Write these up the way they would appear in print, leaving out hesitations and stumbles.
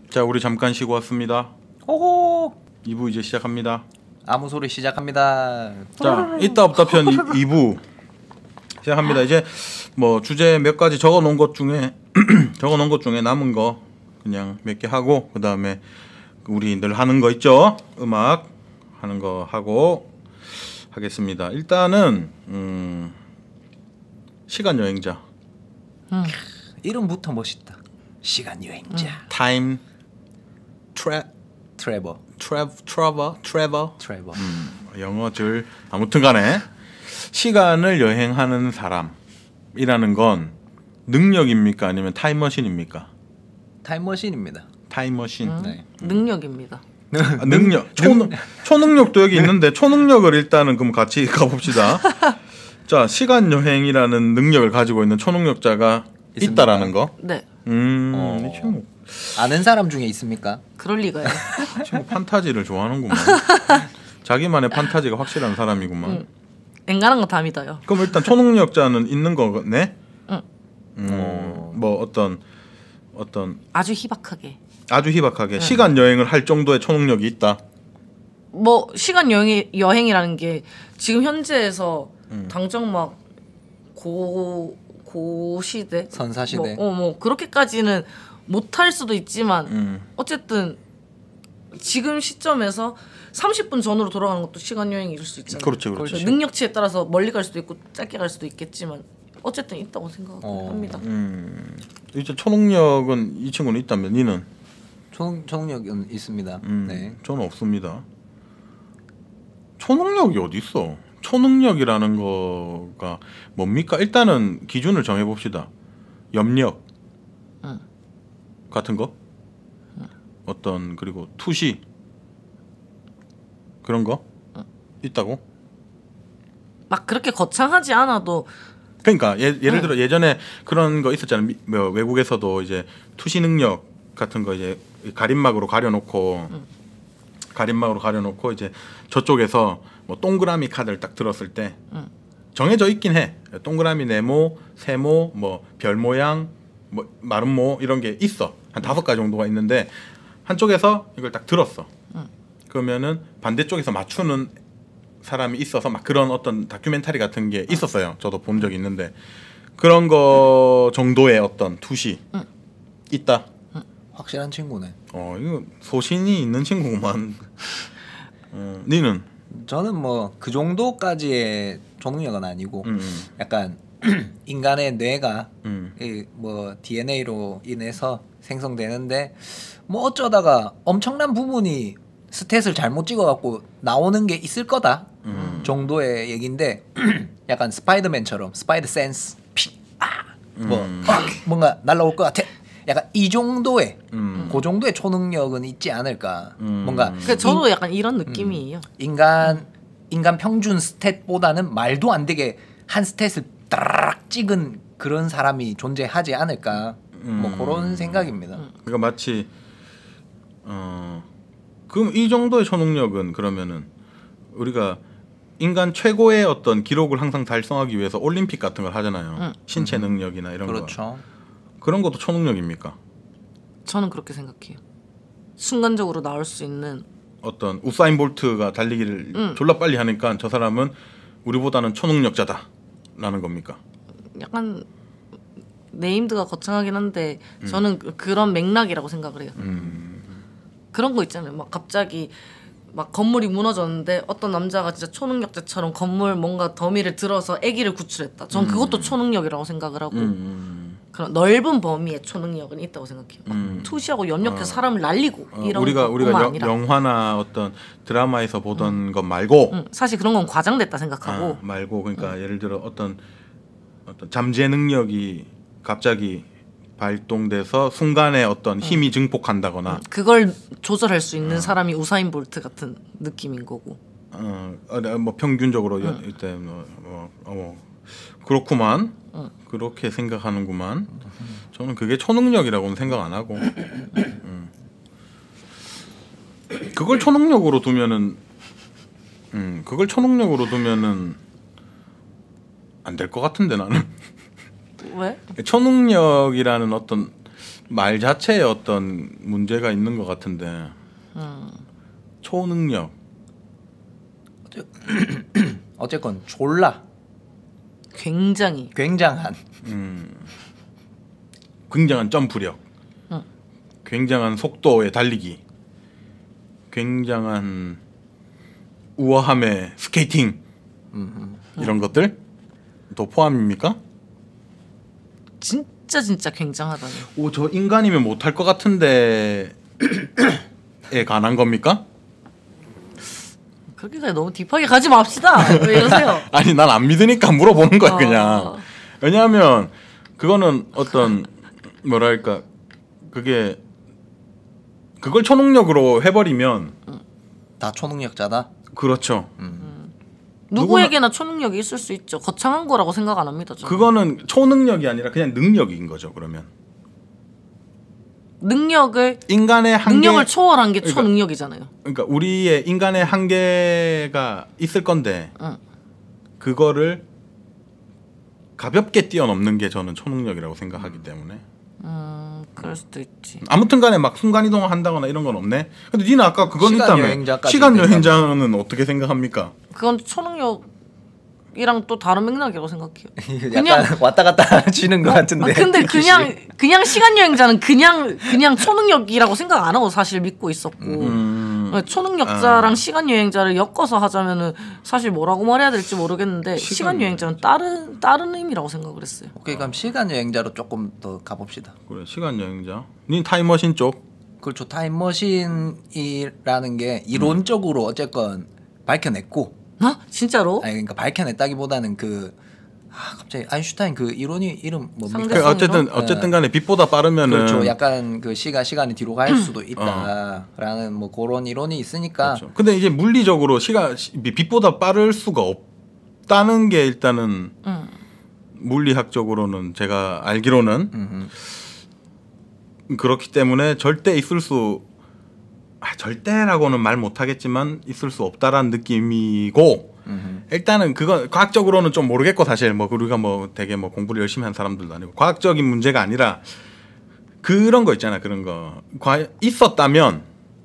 자, 우리 잠깐 쉬고 왔습니다. 호호. 2부 이제 시작합니다. 아무 소리 시작합니다. 자, 있다 없다 편 2부 시작합니다. 이제 뭐 주제 몇 가지 적어 놓은 것 중에 남은 거 그냥 몇 개 하고 그다음에 우리 늘 하는 거 있죠? 음악 하는 거 하고 하겠습니다. 일단은 시간 여행자. 이름부터 멋있다. 시간 여행자. 타임 트래버. 영어들 아무튼간에 시간을 여행하는 사람이라는 건 능력입니까 아니면 타임머신입니까? 타임머신입니다. 타임머신. 네. 능력입니다. 아, 능력. 초능력도 여기 있는데 초능력을 일단은 그럼 같이 가봅시다. 자, 시간 여행이라는 능력을 가지고 있는 초능력자가 있습니까? 있다라는 거. 네. 이 친구 아는 사람 중에 있습니까? 그럴 리가요. 판타지를 좋아하는구만. 자기만의 판타지가 확실한 사람이구만. 앵간한 거 다 믿어요. 그럼 일단 초능력자는 있는 거네. 응. 뭐 어떤 아주 희박하게. 아주 희박하게 시간 여행을 할 정도의 초능력이 있다. 뭐 시간 여행이라는 게 지금 현재에서 당장 막 고시대 선사시대. 뭐 그렇게까지는 못할 수도 있지만 어쨌든 지금 시점에서 30분 전으로 돌아가는 것도 시간 여행일 수 있잖아요. 그렇지. 능력치에 따라서 멀리 갈 수도 있고 짧게 갈 수도 있겠지만 어쨌든 있다고 생각합니다. 이제 초능력은 이 친구는 있다면 니는? 초능력은 있습니다. 네. 저는 없습니다. 초능력이 어디 있어? 초능력이라는 거가 뭡니까? 일단은 기준을 정해 봅시다. 염력 같은 거, 어떤 그리고 투시 그런 거 있다고? 막 그렇게 거창하지 않아도 그러니까 예를 들어 예전에 그런 거 있었잖아요. 외국에서도 이제 투시 능력 같은 거 이제 가림막으로 가려놓고 이제 저쪽에서 뭐 동그라미 카드를 딱 들었을 때 정해져 있긴 해. 동그라미 네모, 세모, 뭐 별 모양, 뭐 마름모 이런 게 있어. 한 5가지 정도가 있는데 한쪽에서 이걸 딱 들었어. 그러면은 반대쪽에서 맞추는 사람이 있어서 막 그런 어떤 다큐멘터리 같은 게 있었어요. 저도 본 적이 있는데 그런 거 정도의 어떤 투시 있다. 확실한 친구네. 이거 소신이 있는 친구구만. 니는? 저는 뭐 그 정도까지의 초능력은 아니고 약간 인간의 뇌가 뭐 DNA로 인해서 생성되는데 뭐 어쩌다가 엄청난 부분이 스탯을 잘못 찍어갖고 나오는 게 있을 거다 정도의 얘기인데 약간 스파이더맨처럼 스파이더 센스 뭔가 날라올 것 같아. 약간 이 정도의 그 정도의 초능력은 있지 않을까. 뭔가 저도 약간 이런 느낌이에요. 인간 평균 스탯보다는 말도 안 되게 한 스탯을 따락 찍은 그런 사람이 존재하지 않을까. 뭐 그런 생각입니다. 그러니까 마치 그럼 이 정도의 초능력은 그러면은 우리가 인간 최고의 어떤 기록을 항상 달성하기 위해서 올림픽 같은 걸 하잖아요. 신체 능력이나 이런 그렇죠. 그런 것도 초능력입니까? 저는 그렇게 생각해요. 순간적으로 나올 수 있는 어떤 우사인 볼트가 달리기를 졸라 빨리 하니까 저 사람은 우리보다는 초능력자다라는 겁니까? 약간 네임드가 거창하긴 한데 저는 그런 맥락이라고 생각을 해요. 그런 거 있잖아요. 막 갑자기 막 건물이 무너졌는데 어떤 남자가 진짜 초능력자처럼 건물 뭔가 더미를 들어서 아기를 구출했다. 전 그것도 초능력이라고 생각을 하고 그런 넓은 범위의 초능력은 있다고 생각해요. 막 투시하고 염력해서 사람을 날리고 이런 우리가 아니라. 영화나 어떤 드라마에서 보던 것 말고 사실 그런 건 과장됐다 생각하고 말고 그러니까 예를 들어 어떤 잠재 능력이 갑자기 발동돼서 순간에 어떤 힘이 증폭한다거나 그걸 조절할 수 있는 사람이 우사인 볼트 같은 느낌인 거고. 뭐 평균적으로 이때 그렇구만. 그렇게 생각하는구만. 저는 그게 초능력이라고는 생각 안 하고. 그걸 초능력으로 두면은 안 될 것 같은데 나는. 왜? 초능력이라는 어떤 말 자체에 어떤 문제가 있는 것 같은데 초능력 어쨌건 졸라 굉장히 굉장한 굉장한 점프력, 굉장한 속도의 달리기, 굉장한 우아함의 스케이팅 이런 것들 또 포함입니까? 진짜 굉장하다니. 오, 저 인간이면 못할 것 같은데에 관한 겁니까? 그렇게까지 너무 딥하게 가지 맙시다. 왜 이러세요? 아니 난 안 믿으니까 물어보는 거야 그냥. 왜냐하면 그거는 어떤 뭐랄까 그게 그걸 초능력으로 해버리면 다 초능력자다. 그렇죠. 누구에게나 초능력이 있을 수 있죠. 거창한 거라고 생각 안 합니다. 저는. 그거는 초능력이 아니라 그냥 능력인 거죠. 그러면 능력을 인간의 한계, 능력을 초월한 게 그러니까, 초능력이잖아요. 그러니까 우리의 인간의 한계가 있을 건데 그거를 가볍게 뛰어넘는 게 저는 초능력이라고 생각하기 때문에. 그럴 수도 있지. 아무튼간에 막 순간 이동을 한다거나 이런 건 없네. 근데 니는 아까 그건 시간 있다며. 여행자까지 시간 여행자는 어떻게 생각합니까? 그건 초능력이랑 또 다른 맥락이라고 생각해요. 약간 왔다 갔다 하시는 것 같은데. 근데 그냥 시간 여행자는 그냥 초능력이라고 생각 안 하고 사실 믿고 있었고 초능력자랑 시간 여행자를 엮어서 하자면은 사실 뭐라고 말해야 될지 모르겠는데 시간 여행자는 다른 의미라고 생각을 했어요. 오케이 그럼 시간 여행자로 조금 더 가봅시다. 그래 시간 여행자. 니 타임머신 쪽. 그렇죠. 타임머신이라는 게 이론적으로 어쨌건 밝혀냈고. 진짜로? 아니 그러니까 밝혀냈다기보다는 갑자기 아인슈타인 그 이론이 이름 뭡니까? 상대성 어쨌든 간에 빛보다 빠르면은 그렇죠. 약간 그 시간이 뒤로 갈 수도 있다라는 뭐 그런 이론이 있으니까. 그렇죠. 근데 이제 물리적으로 빛보다 빠를 수가 없다는 게 일단은 물리학적으로는 제가 알기로는 그렇기 때문에 절대 있을 수 절대라고는 말 못하겠지만 있을 수 없다라는 느낌이고 일단은 그건 과학적으로는 좀 모르겠고 사실 뭐 우리가 뭐 되게 뭐 공부를 열심히 한 사람들도 아니고 과학적인 문제가 아니라 그런 거 있잖아. 그런 거 과연 있었다면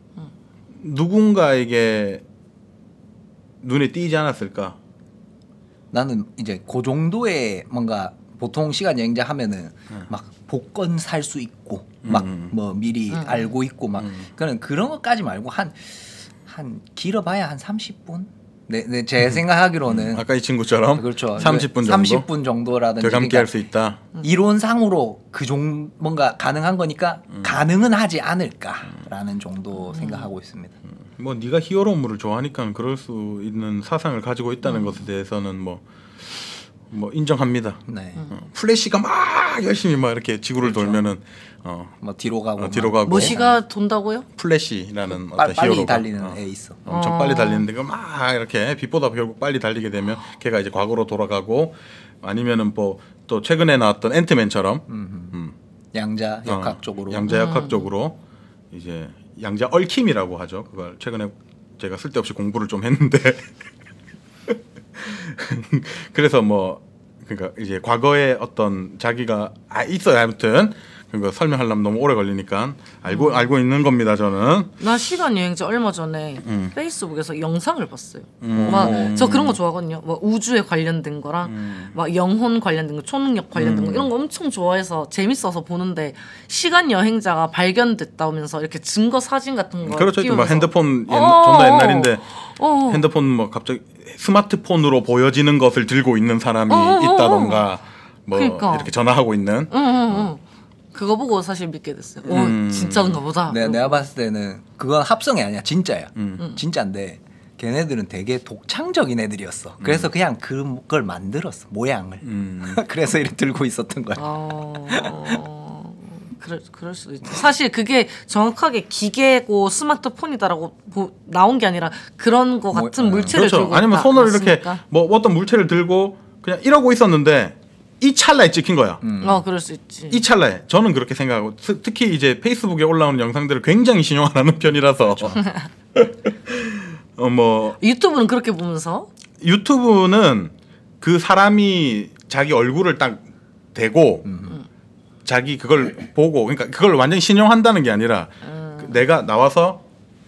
누군가에게 눈에 띄지 않았을까? 나는 이제 그 정도의 뭔가 보통 시간 여행자 하면은 막 복권 살 수 있고 막 뭐 미리 알고 있고 막 그런 것까지 말고 한 길어봐야 한 30분? 제 생각하기로는 아까 이 친구처럼 그렇죠. 30분 정도 30분 정도라든지 함께 할 수 있다. 이론상으로 뭔가 가능한 거니까 가능은 하지 않을까라는 정도 생각하고 있습니다. 뭐 네가 히어로물을 좋아하니까 그럴 수 있는 사상을 가지고 있다는 것에 대해서는 뭐 인정합니다. 네. 플래시가 막 열심히 막 이렇게 지구를 돌면은 뭐 뒤로 가고 뭐시가 돈다고요? 플래시라는 어떤 빨리 히어로가 달리는 애 있어. 엄청 빨리 달리는데 그 막 이렇게 빛보다 결국 빨리 달리게 되면 걔가 이제 과거로 돌아가고 아니면은 뭐 또 최근에 나왔던 앤트맨처럼 양자 역학 쪽으로 양자 역학 쪽으로 이제 양자 얽힘이라고 하죠. 그걸 최근에 제가 쓸데없이 공부를 좀 했는데 그래서 뭐 그러니까 이제 과거에 어떤 자기가 있어요. 아무튼 그거 설명하려면 너무 오래 걸리니까 알고 있는 겁니다. 저는. 나 시간 여행자 얼마 전에 페이스북에서 영상을 봤어요. 막 저 그런 거 좋아하거든요. 뭐 우주에 관련된 거랑 막 영혼 관련된 거, 초능력 관련된 거 이런 거 엄청 좋아해서 재밌어서 보는데 시간 여행자가 발견됐다면서 이렇게 증거 사진 같은 거 그렇죠. 뭐 핸드폰 어. 존나 옛날인데 핸드폰 뭐 갑자기 스마트폰으로 보여지는 것을 들고 있는 사람이 있다던가 뭐 그러니까. 이렇게 전화하고 있는. 그거 보고 사실 믿게 됐어요. 진짜인가 보다. 내가 봤을 때는 그건 합성이 아니야. 진짜야. 진짜인데 걔네들은 되게 독창적인 애들이었어. 그래서 그냥 그걸 만들었어. 모양을. 그래서 이렇게 들고 있었던 거야. 그럴 수도 있죠. 사실 그게 정확하게 기계고 스마트폰이다라고 나온 게 아니라 그런 거 같은 물체를 그렇죠. 들고 아니면 있다. 손을 맞습니까? 이렇게 뭐 어떤 물체를 들고 그냥 이러고 있었는데 이 찰나에 찍힌 거야. 그럴 수 있지. 이 찰나에 저는 그렇게 생각하고 특히 이제 페이스북에 올라오는 영상들을 굉장히 신용 안 하는 편이라서 뭐 유튜브는 그렇게 보면서 유튜브는 그 사람이 자기 얼굴을 딱 대고 자기 그걸 보고 그러니까 그걸 완전히 신용한다는 게 아니라 내가 나와서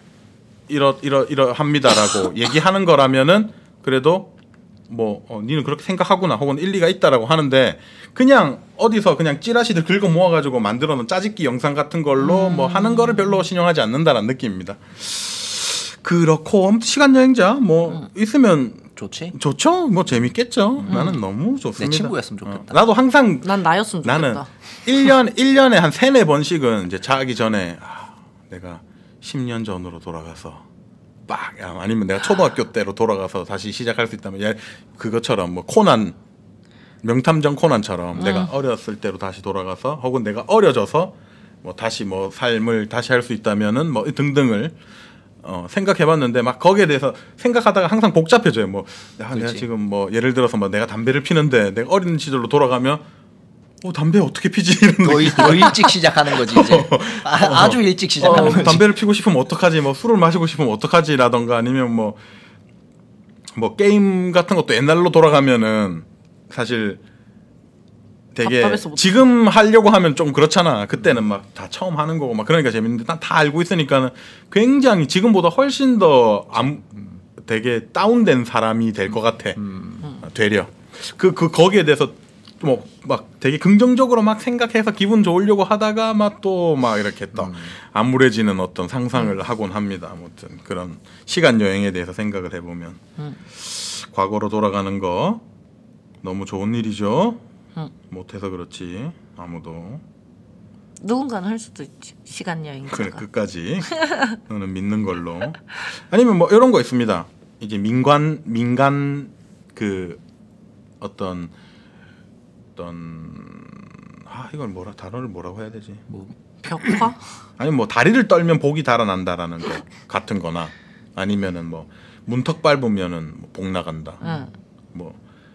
이러합니다라고 얘기하는 거라면은 그래도 뭐 니는 그렇게 생각하구나 혹은 일리가 있다라고 하는데 그냥 어디서 그냥 찌라시들 긁어 모아가지고 만들어놓은 짜집기 영상 같은 걸로 뭐 하는 거를 별로 신용하지 않는다라는 느낌입니다. 그렇고 시간 여행자 뭐 있으면 좋죠. 뭐 재밌겠죠. 나는 너무 좋습니다. 내 친구였으면 좋겠다. 나도 항상 난 나였으면 좋겠다. 나는 1년에 한 3-4번씩은 이제 자기 전에 내가 10년 전으로 돌아가서 아니면 내가 초등학교 때로 돌아가서 다시 시작할 수 있다면 그것처럼 뭐 코난 명탐정 코난처럼 내가 어렸을 때로 다시 돌아가서 혹은 내가 어려져서 뭐 다시 뭐 삶을 다시 할 수 있다면은 뭐 등등을 생각해봤는데 막 거기에 대해서 생각하다가 항상 복잡해져요. 뭐 내가 지금 뭐 예를 들어서 뭐 내가 담배를 피는데 내가 어린 시절로 돌아가면 담배 어떻게 피지? 더 일찍 시작하는 거지 이제. 아주 일찍 시작하는 거지. 담배를 피고 싶으면 어떡하지? 뭐 술을 마시고 싶으면 어떡하지라던가 아니면 뭐 게임 같은 것도 옛날로 돌아가면은 사실 되게 지금 하려고 하면 좀 그렇잖아. 그때는 막 다 처음 하는 거고 막 그러니까 재밌는데 난 다 알고 있으니까는 굉장히 지금보다 훨씬 더 되게 다운된 사람이 될 것 같아. 되려. 거기에 대해서 뭐 막 되게 긍정적으로 막 생각해서 기분 좋으려고 하다가 막 또 막 이렇게 또 암울해지는 어떤 상상을 하곤 합니다. 아무튼 그런 시간 여행에 대해서 생각을 해보면 과거로 돌아가는 거 너무 좋은 일이죠. 못해서 그렇지 아무도. 누군가는 할 수도 있지. 시간 여행자가. 그래 끝까지 너는 믿는 걸로. 아니면 뭐 이런 거 있습니다. 이제 민간 그 어떤 이걸 단어를 뭐라고 해야 되지? 뭐 벽화? 아니 뭐 다리를 떨면 복이 달아난다라는 거 같은 거나 아니면은 뭐 문턱 밟으면은 복 나간다. 뭐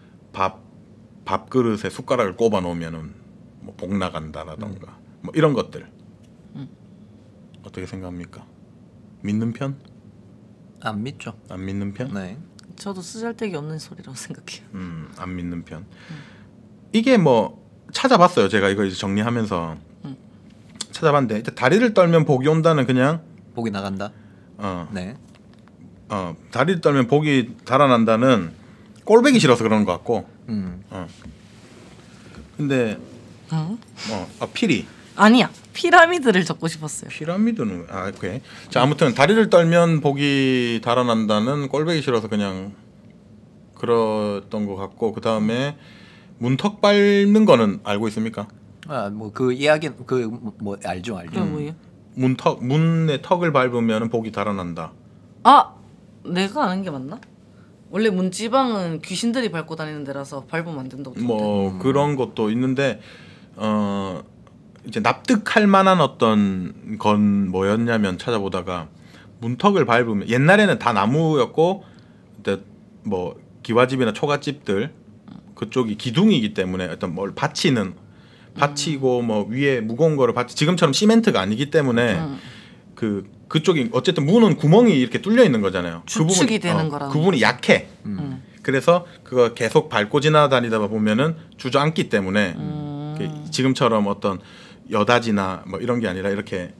밥그릇에 숟가락을 꼽아 놓으면은 뭐 복 나간다라던가 뭐 이런 것들 어떻게 생각합니까? 믿는 편? 안 믿죠. 안 믿는 편? 네. 저도 쓰잘데기 없는 소리라고 생각해요. 안 믿는 편. 이게 뭐 찾아봤어요. 제가 이거 이제 정리하면서 찾아봤는데 일단 다리를 떨면 복이 온다는 그냥 복이 나간다. 네. 다리를 떨면 복이 달아난다는 꼴배기 싫어서 그런 것 같고. 근데 피리. 아니야. 피라미드를 적고 싶었어요. 피라미드는 그래. 자 아무튼 다리를 떨면 복이 달아난다는 꼴배기 싫어서 그냥 그랬던 것 같고 그 다음에 문턱 밟는 거는 알고 있습니까? 뭐 그 이야기 뭐 알죠. 뭐예요? 문의 턱을 밟으면 복이 달아난다. 내가 아는 게 맞나? 원래 문지방은 귀신들이 밟고 다니는 데라서 밟으면 안 된다고. 뭐 그런 것도 있는데 이제 납득할 만한 어떤 건 뭐였냐면 찾아보다가 문턱을 밟으면 옛날에는 다 나무였고 근데 뭐 기와집이나 초가집들 그쪽이 기둥이기 때문에 어떤 뭘 받치고 뭐 위에 무거운 거를 지금처럼 시멘트가 아니기 때문에 그쪽이 어쨌든 문은 구멍이 이렇게 뚫려 있는 거잖아요. 주축이 되는 거라. 그 부분이 약해. 그래서 그거 계속 밟고 지나다니다 보면은 주저앉기 때문에 지금처럼 어떤 여다지나 뭐 이런 게 아니라 이렇게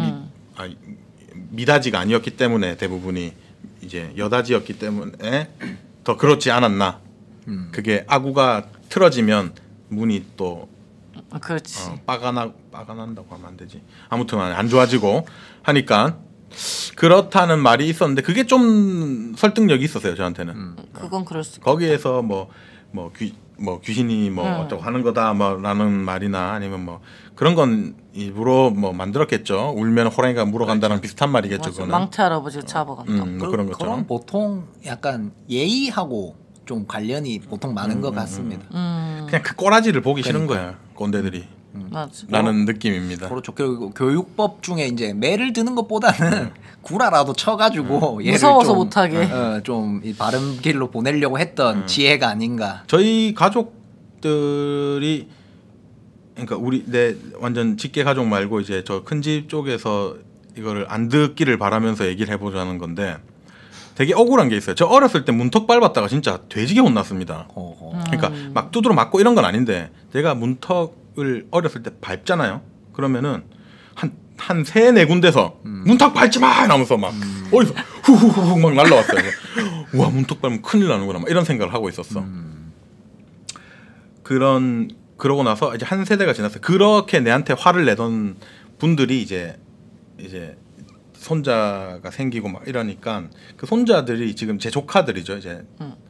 미다지가 아니었기 때문에 대부분이 이제 여다지였기 때문에 더 그렇지 않았나. 그게 아구가 틀어지면 문이 또 그렇지. 빠가난다고 하면 안 되지. 아무튼 안 좋아지고 하니까 그렇다는 말이 있었는데 그게 좀 설득력이 있었어요 저한테는. 그건 그럴 수. 거기에서 귀신이 어쩌고 하는 거다 뭐라는 말이나 아니면 뭐 그런 건 일부러 뭐 만들었겠죠. 울면 호랑이가 물어간다랑 비슷한 말이겠죠. 그거는. 망태 할아버지가 잡아간다. 뭐 그런 것처럼. 그럼 보통 약간 예의하고 좀 관련이 보통 많은 것 같습니다. 그냥 그 꼬라지를 보기 싫은 거야 꼰대들이. 맞아. 라는 느낌입니다. 그렇죠. 그리고 교육법 중에 이제 매를 드는 것보다는 구라라도 쳐가지고 얘를 무서워서 못하게 좀 바른 길로 보내려고 했던 지혜가 아닌가. 저희 가족들이 그러니까 내 완전 직계 가족 말고 이제 저 큰 집 쪽에서 이거를 안 듣기를 바라면서 얘기를 해보자는 건데 되게 억울한 게 있어요. 저 어렸을 때 문턱 밟았다가 진짜 돼지게 혼났습니다. 그러니까 막 두드러 맞고 이런 건 아닌데 제가 문턱 문턱을 어렸을 때 밟잖아요. 그러면은 한 3-4군데서 문턱 밟지 마! 이러면서 막 어디서 후후후 막 날라왔어요. 우와 문턱 밟으면 큰일 나는구나 막 이런 생각을 하고 있었어. 그러고 나서 이제 한 세대가 지났어요. 그렇게 내한테 화를 내던 분들이 이제 손자가 생기고 막 이러니까 그 손자들이 지금 제 조카들이죠. 이제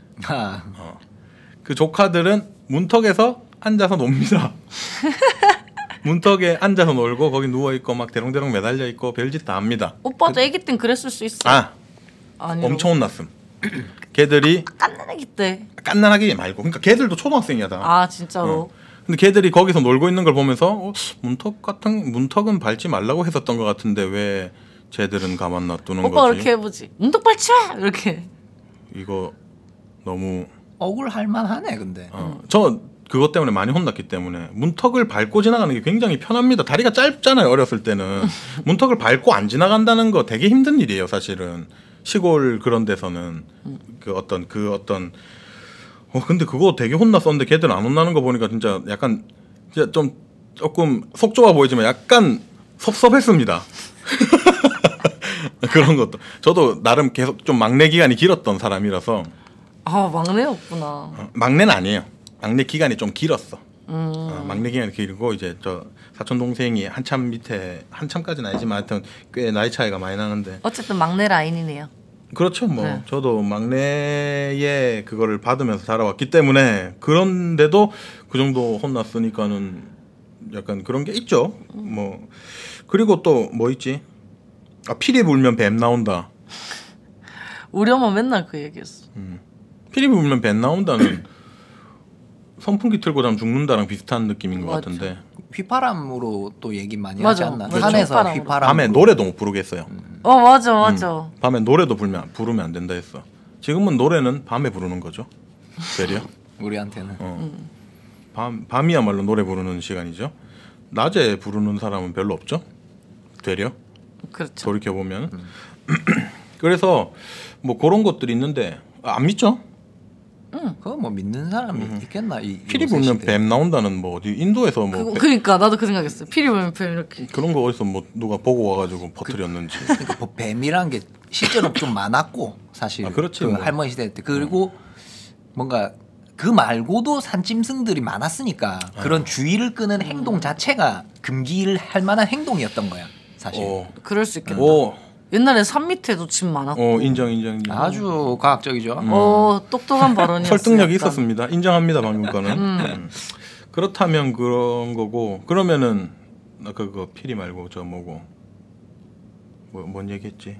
그 조카들은 문턱에서 앉아서 놉니다. 문턱에 앉아서 놀고 거기 누워 있고 막 대롱대롱 매달려 있고 별짓 다 합니다. 오빠도 애기 땐 그랬을 수 있어. 아니요. 엄청 혼났음. 걔들이 깐난 애기 때. 깐난하게 말고 그러니까 걔들도 초등학생이야 다. 아 진짜로. 근데 걔들이 거기서 놀고 있는 걸 보면서 문턱은 밟지 말라고 했었던 것 같은데 왜 쟤들은 가만 놔두는 오빠 거지? 그렇게 해보지. 문턱 밟지 마 이렇게. 이거 너무 억울할 만하네 근데. 저 그것 때문에 많이 혼났기 때문에 문턱을 밟고 지나가는 게 굉장히 편합니다. 다리가 짧잖아요. 어렸을 때는 문턱을 밟고 안 지나간다는 거 되게 힘든 일이에요. 사실은 시골 그런 데서는 그 어떤 근데 그거 되게 혼났었는데 걔들 안 혼나는 거 보니까 진짜 약간 진짜 좀 조금 속 좁아 보이지만 약간 섭섭했습니다. 그런 것도 저도 나름 계속 좀 막내 기간이 길었던 사람이라서. 아 막내였구나. 막내는 아니에요. 막내 기간이 좀 길었어. 막내 기간이 길고 이제 저 사촌 동생이 한참까지는 아니지만 하여튼 꽤 나이 차이가 많이 나는데. 어쨌든 막내 라인이네요. 그렇죠. 뭐 네. 저도 막내의 그거를 받으면서 자라왔기 때문에 그런데도 그 정도 혼났으니까는 약간 그런 게 있죠. 뭐 그리고 또 뭐 있지? 피리 불면 뱀 나온다. 우리 엄마 맨날 그 얘기했어. 피리 불면 뱀 나온다는 선풍기 틀고 자면 죽는다랑 비슷한 느낌인 것 맞죠. 같은데. 휘파람으로 또 얘기 많이 맞아. 하지 않나? 그렇죠. 산에서 휘파람으로. 휘파람. 밤에 노래도 못 부르겠어요. 맞아. 밤에 노래도 부르면 안 된다 했어. 지금은 노래는 밤에 부르는 거죠. 되려. 우리한테는. 밤이야말로 노래 부르는 시간이죠. 낮에 부르는 사람은 별로 없죠. 되려. 그렇죠. 돌이켜 보면. 그래서 뭐 그런 것들이 있는데 안 믿죠? 그거 뭐 믿는 사람이 있겠나? 피리 요새 불면 시대에. 뱀 나온다는 뭐 어디 인도에서 뭐 그러니까 나도 그 생각했어. 피리 불면 뱀 이렇게. 그런 거 어디서 뭐 누가 보고 와가지고 퍼뜨렸는지. 그러니까 뭐 뱀이란 게 실제로 좀 많았고 사실. 그렇지, 그 뭐. 할머니 시대 때 그리고 뭔가 그 말고도 산짐승들이 많았으니까 그런 주의를 끄는 행동 자체가 금기를 할 만한 행동이었던 거야 사실. 그럴 수 있겠다. 옛날에 산 밑에도 집 많았고. 인정. 아주 과학적이죠. 똑똑한 발언이었어요. 설득력이 약간. 있었습니다. 인정합니다 방금 거는. 그렇다면 그런 거고 그러면은 나 그거 피리 말고 저 뭐고 뭔 얘기했지?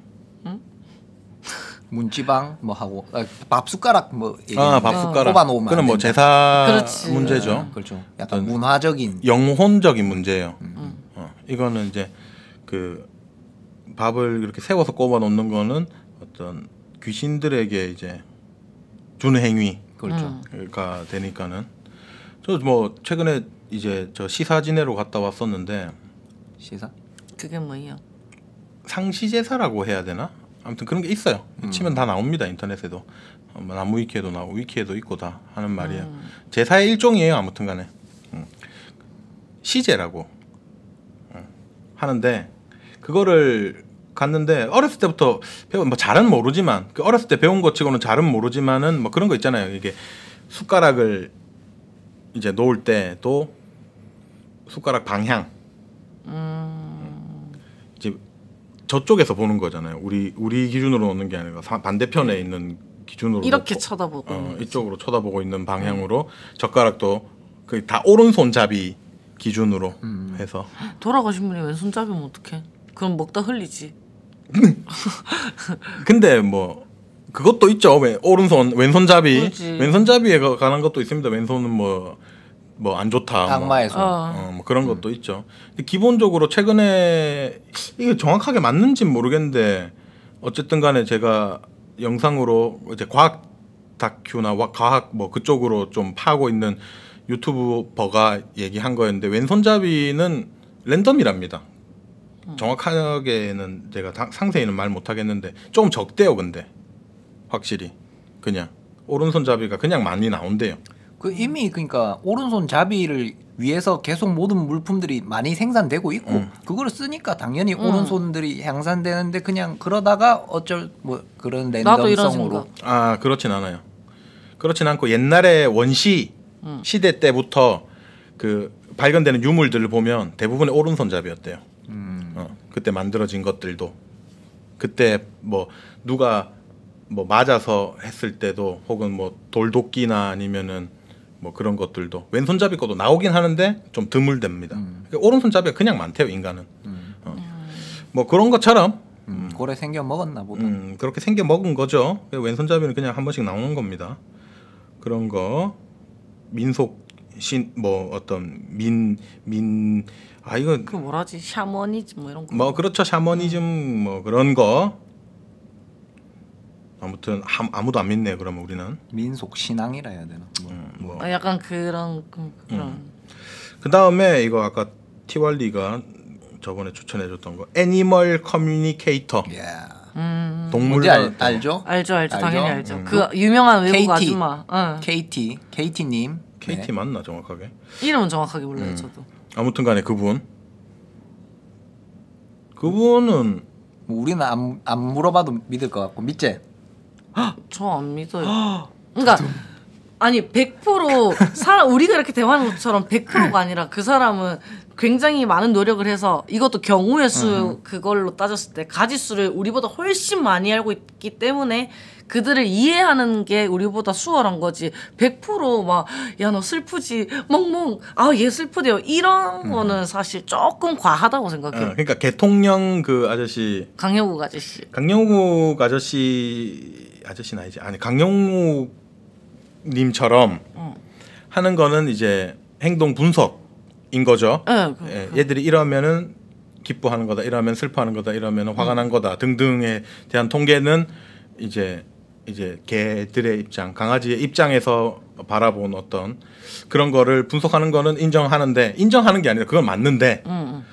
문지방 뭐 하고 밥 숟가락 뭐 밥 숟가락. 꼽아놓으면 그건 뭐 안 된다. 제사 그렇지. 문제죠. 그렇죠. 약간 문화적인 영혼적인 문제예요. 이거는 이제 그 밥을 이렇게 세워서 꼽아 놓는 거는 어떤 귀신들에게 이제 주는 그렇죠. 행위가 되니까는 저 뭐 최근에 이제 저 시사 지내러 갔다 왔었는데 시사? 그게 뭐예요? 상시제사라고 해야 되나? 아무튼 그런 게 있어요. 치면 다 나옵니다 인터넷에도. 나무 위키에도 나오고 위키에도 있고 다 하는 말이에요. 제사의 일종이에요. 아무튼간에 시제라고 하는데 그거를 갔는데 어렸을 때부터 배운 뭐 잘은 모르지만 그 어렸을 때 배운 것 치고는 잘은 모르지만은 뭐 그런 거 있잖아요. 이게 숟가락을 이제 놓을 때도 숟가락 방향 이제 저쪽에서 보는 거잖아요. 우리 기준으로 놓는 게 아니라 반대편에 있는 기준으로 이렇게 놓고, 쳐다보고 이쪽으로 쳐다보고 있는 방향으로 젓가락도 그 다 오른손잡이 기준으로 해서 돌아가신 분이 왼손잡이면 어떡해? 그럼 먹다 흘리지. 근데 뭐 그것도 있죠. 왼손잡이 그렇지. 왼손잡이에 관한 것도 있습니다. 왼손은 뭐 안 좋다. 악마의 손. 뭐 그런 것도 있죠. 근데 기본적으로 최근에 이게 정확하게 맞는지는 모르겠는데 어쨌든 간에 제가 영상으로 이제 과학 다큐나 과학 뭐 그쪽으로 좀 파고 있는 유튜버가 얘기한 거였는데 왼손잡이는 랜덤이랍니다. 정확하게는 제가 상세히는 말 못하겠는데 조금 적대요. 근데 확실히 그냥 오른손잡이가 그냥 많이 나온대요. 그 이미 그러니까 오른손잡이를 위에서 계속 모든 물품들이 많이 생산되고 있고 그거를 쓰니까 당연히 오른손들이 향상되는데 그냥 그러다가 어쩔 뭐 그런 나도 이런 랜덤성으로 아 그렇진 않아요. 그렇진 않고 옛날에 원시 시대 때부터 그 발견되는 유물들을 보면 대부분의 오른손잡이였대요. 그때 만들어진 것들도 그때 뭐 누가 뭐 맞아서 했을 때도 혹은 뭐 돌도끼나 아니면은 뭐 그런 것들도 왼손잡이 것도 나오긴 하는데 좀 드물답니다. 그러니까 오른손잡이가 그냥 많대요 인간은. 뭐 그런 것처럼 고래 생겨 먹었나 보다. 그렇게 생겨 먹은 거죠. 왼손잡이는 그냥 한 번씩 나오는 겁니다. 그런 거 민속 신 뭐 어떤 이거 그 뭐라지 샤머니즘 뭐 이런 거. 뭐 그렇죠 샤머니즘 뭐 그런 거 아무튼 아무도 안 믿네요. 그러면 우리는 민속 신앙이라 해야 되나? 뭐. 약간 그런. 그 다음에 이거 아까 티왈리가 저번에 추천해줬던 거 애니멀 커뮤니케이터. 뭔지 알죠? 알죠. 당연히 알죠. 그 유명한 외국 KT. 아줌마. KT님. KT 맞나 정확하게? 이름은 정확하게 몰라요 저도. 아무튼간에 그분은 뭐 우리는 안 물어봐도 믿을 것 같고 믿지? 저 안 믿어요. 그러니까 아니 100% 우리가 이렇게 대화하는 것처럼 100%가 아니라 그 사람은 굉장히 많은 노력을 해서 이것도 경우의 수 그걸로 따졌을 때 가지수를 우리보다 훨씬 많이 알고 있기 때문에 그들을 이해하는 게 우리보다 수월한 거지. 100% 야 너 슬프지 멍멍 얘 슬프대요 이런 거는 사실 조금 과하다고 생각해요. 그러니까 개통령 그 아저씨 강영욱 아저씨는 아니지 아니 강영욱 님처럼 하는 거는 이제 행동 분석인 거죠. 얘들이 이러면은 기뻐하는 거다, 이러면 슬퍼하는 거다, 이러면 화가 난 거다 등등에 대한 통계는 이제 개들의 입장, 강아지의 입장에서 바라본 어떤 그런 거를 분석하는 거는 인정하는데 인정하는 게 아니라 그건 맞는데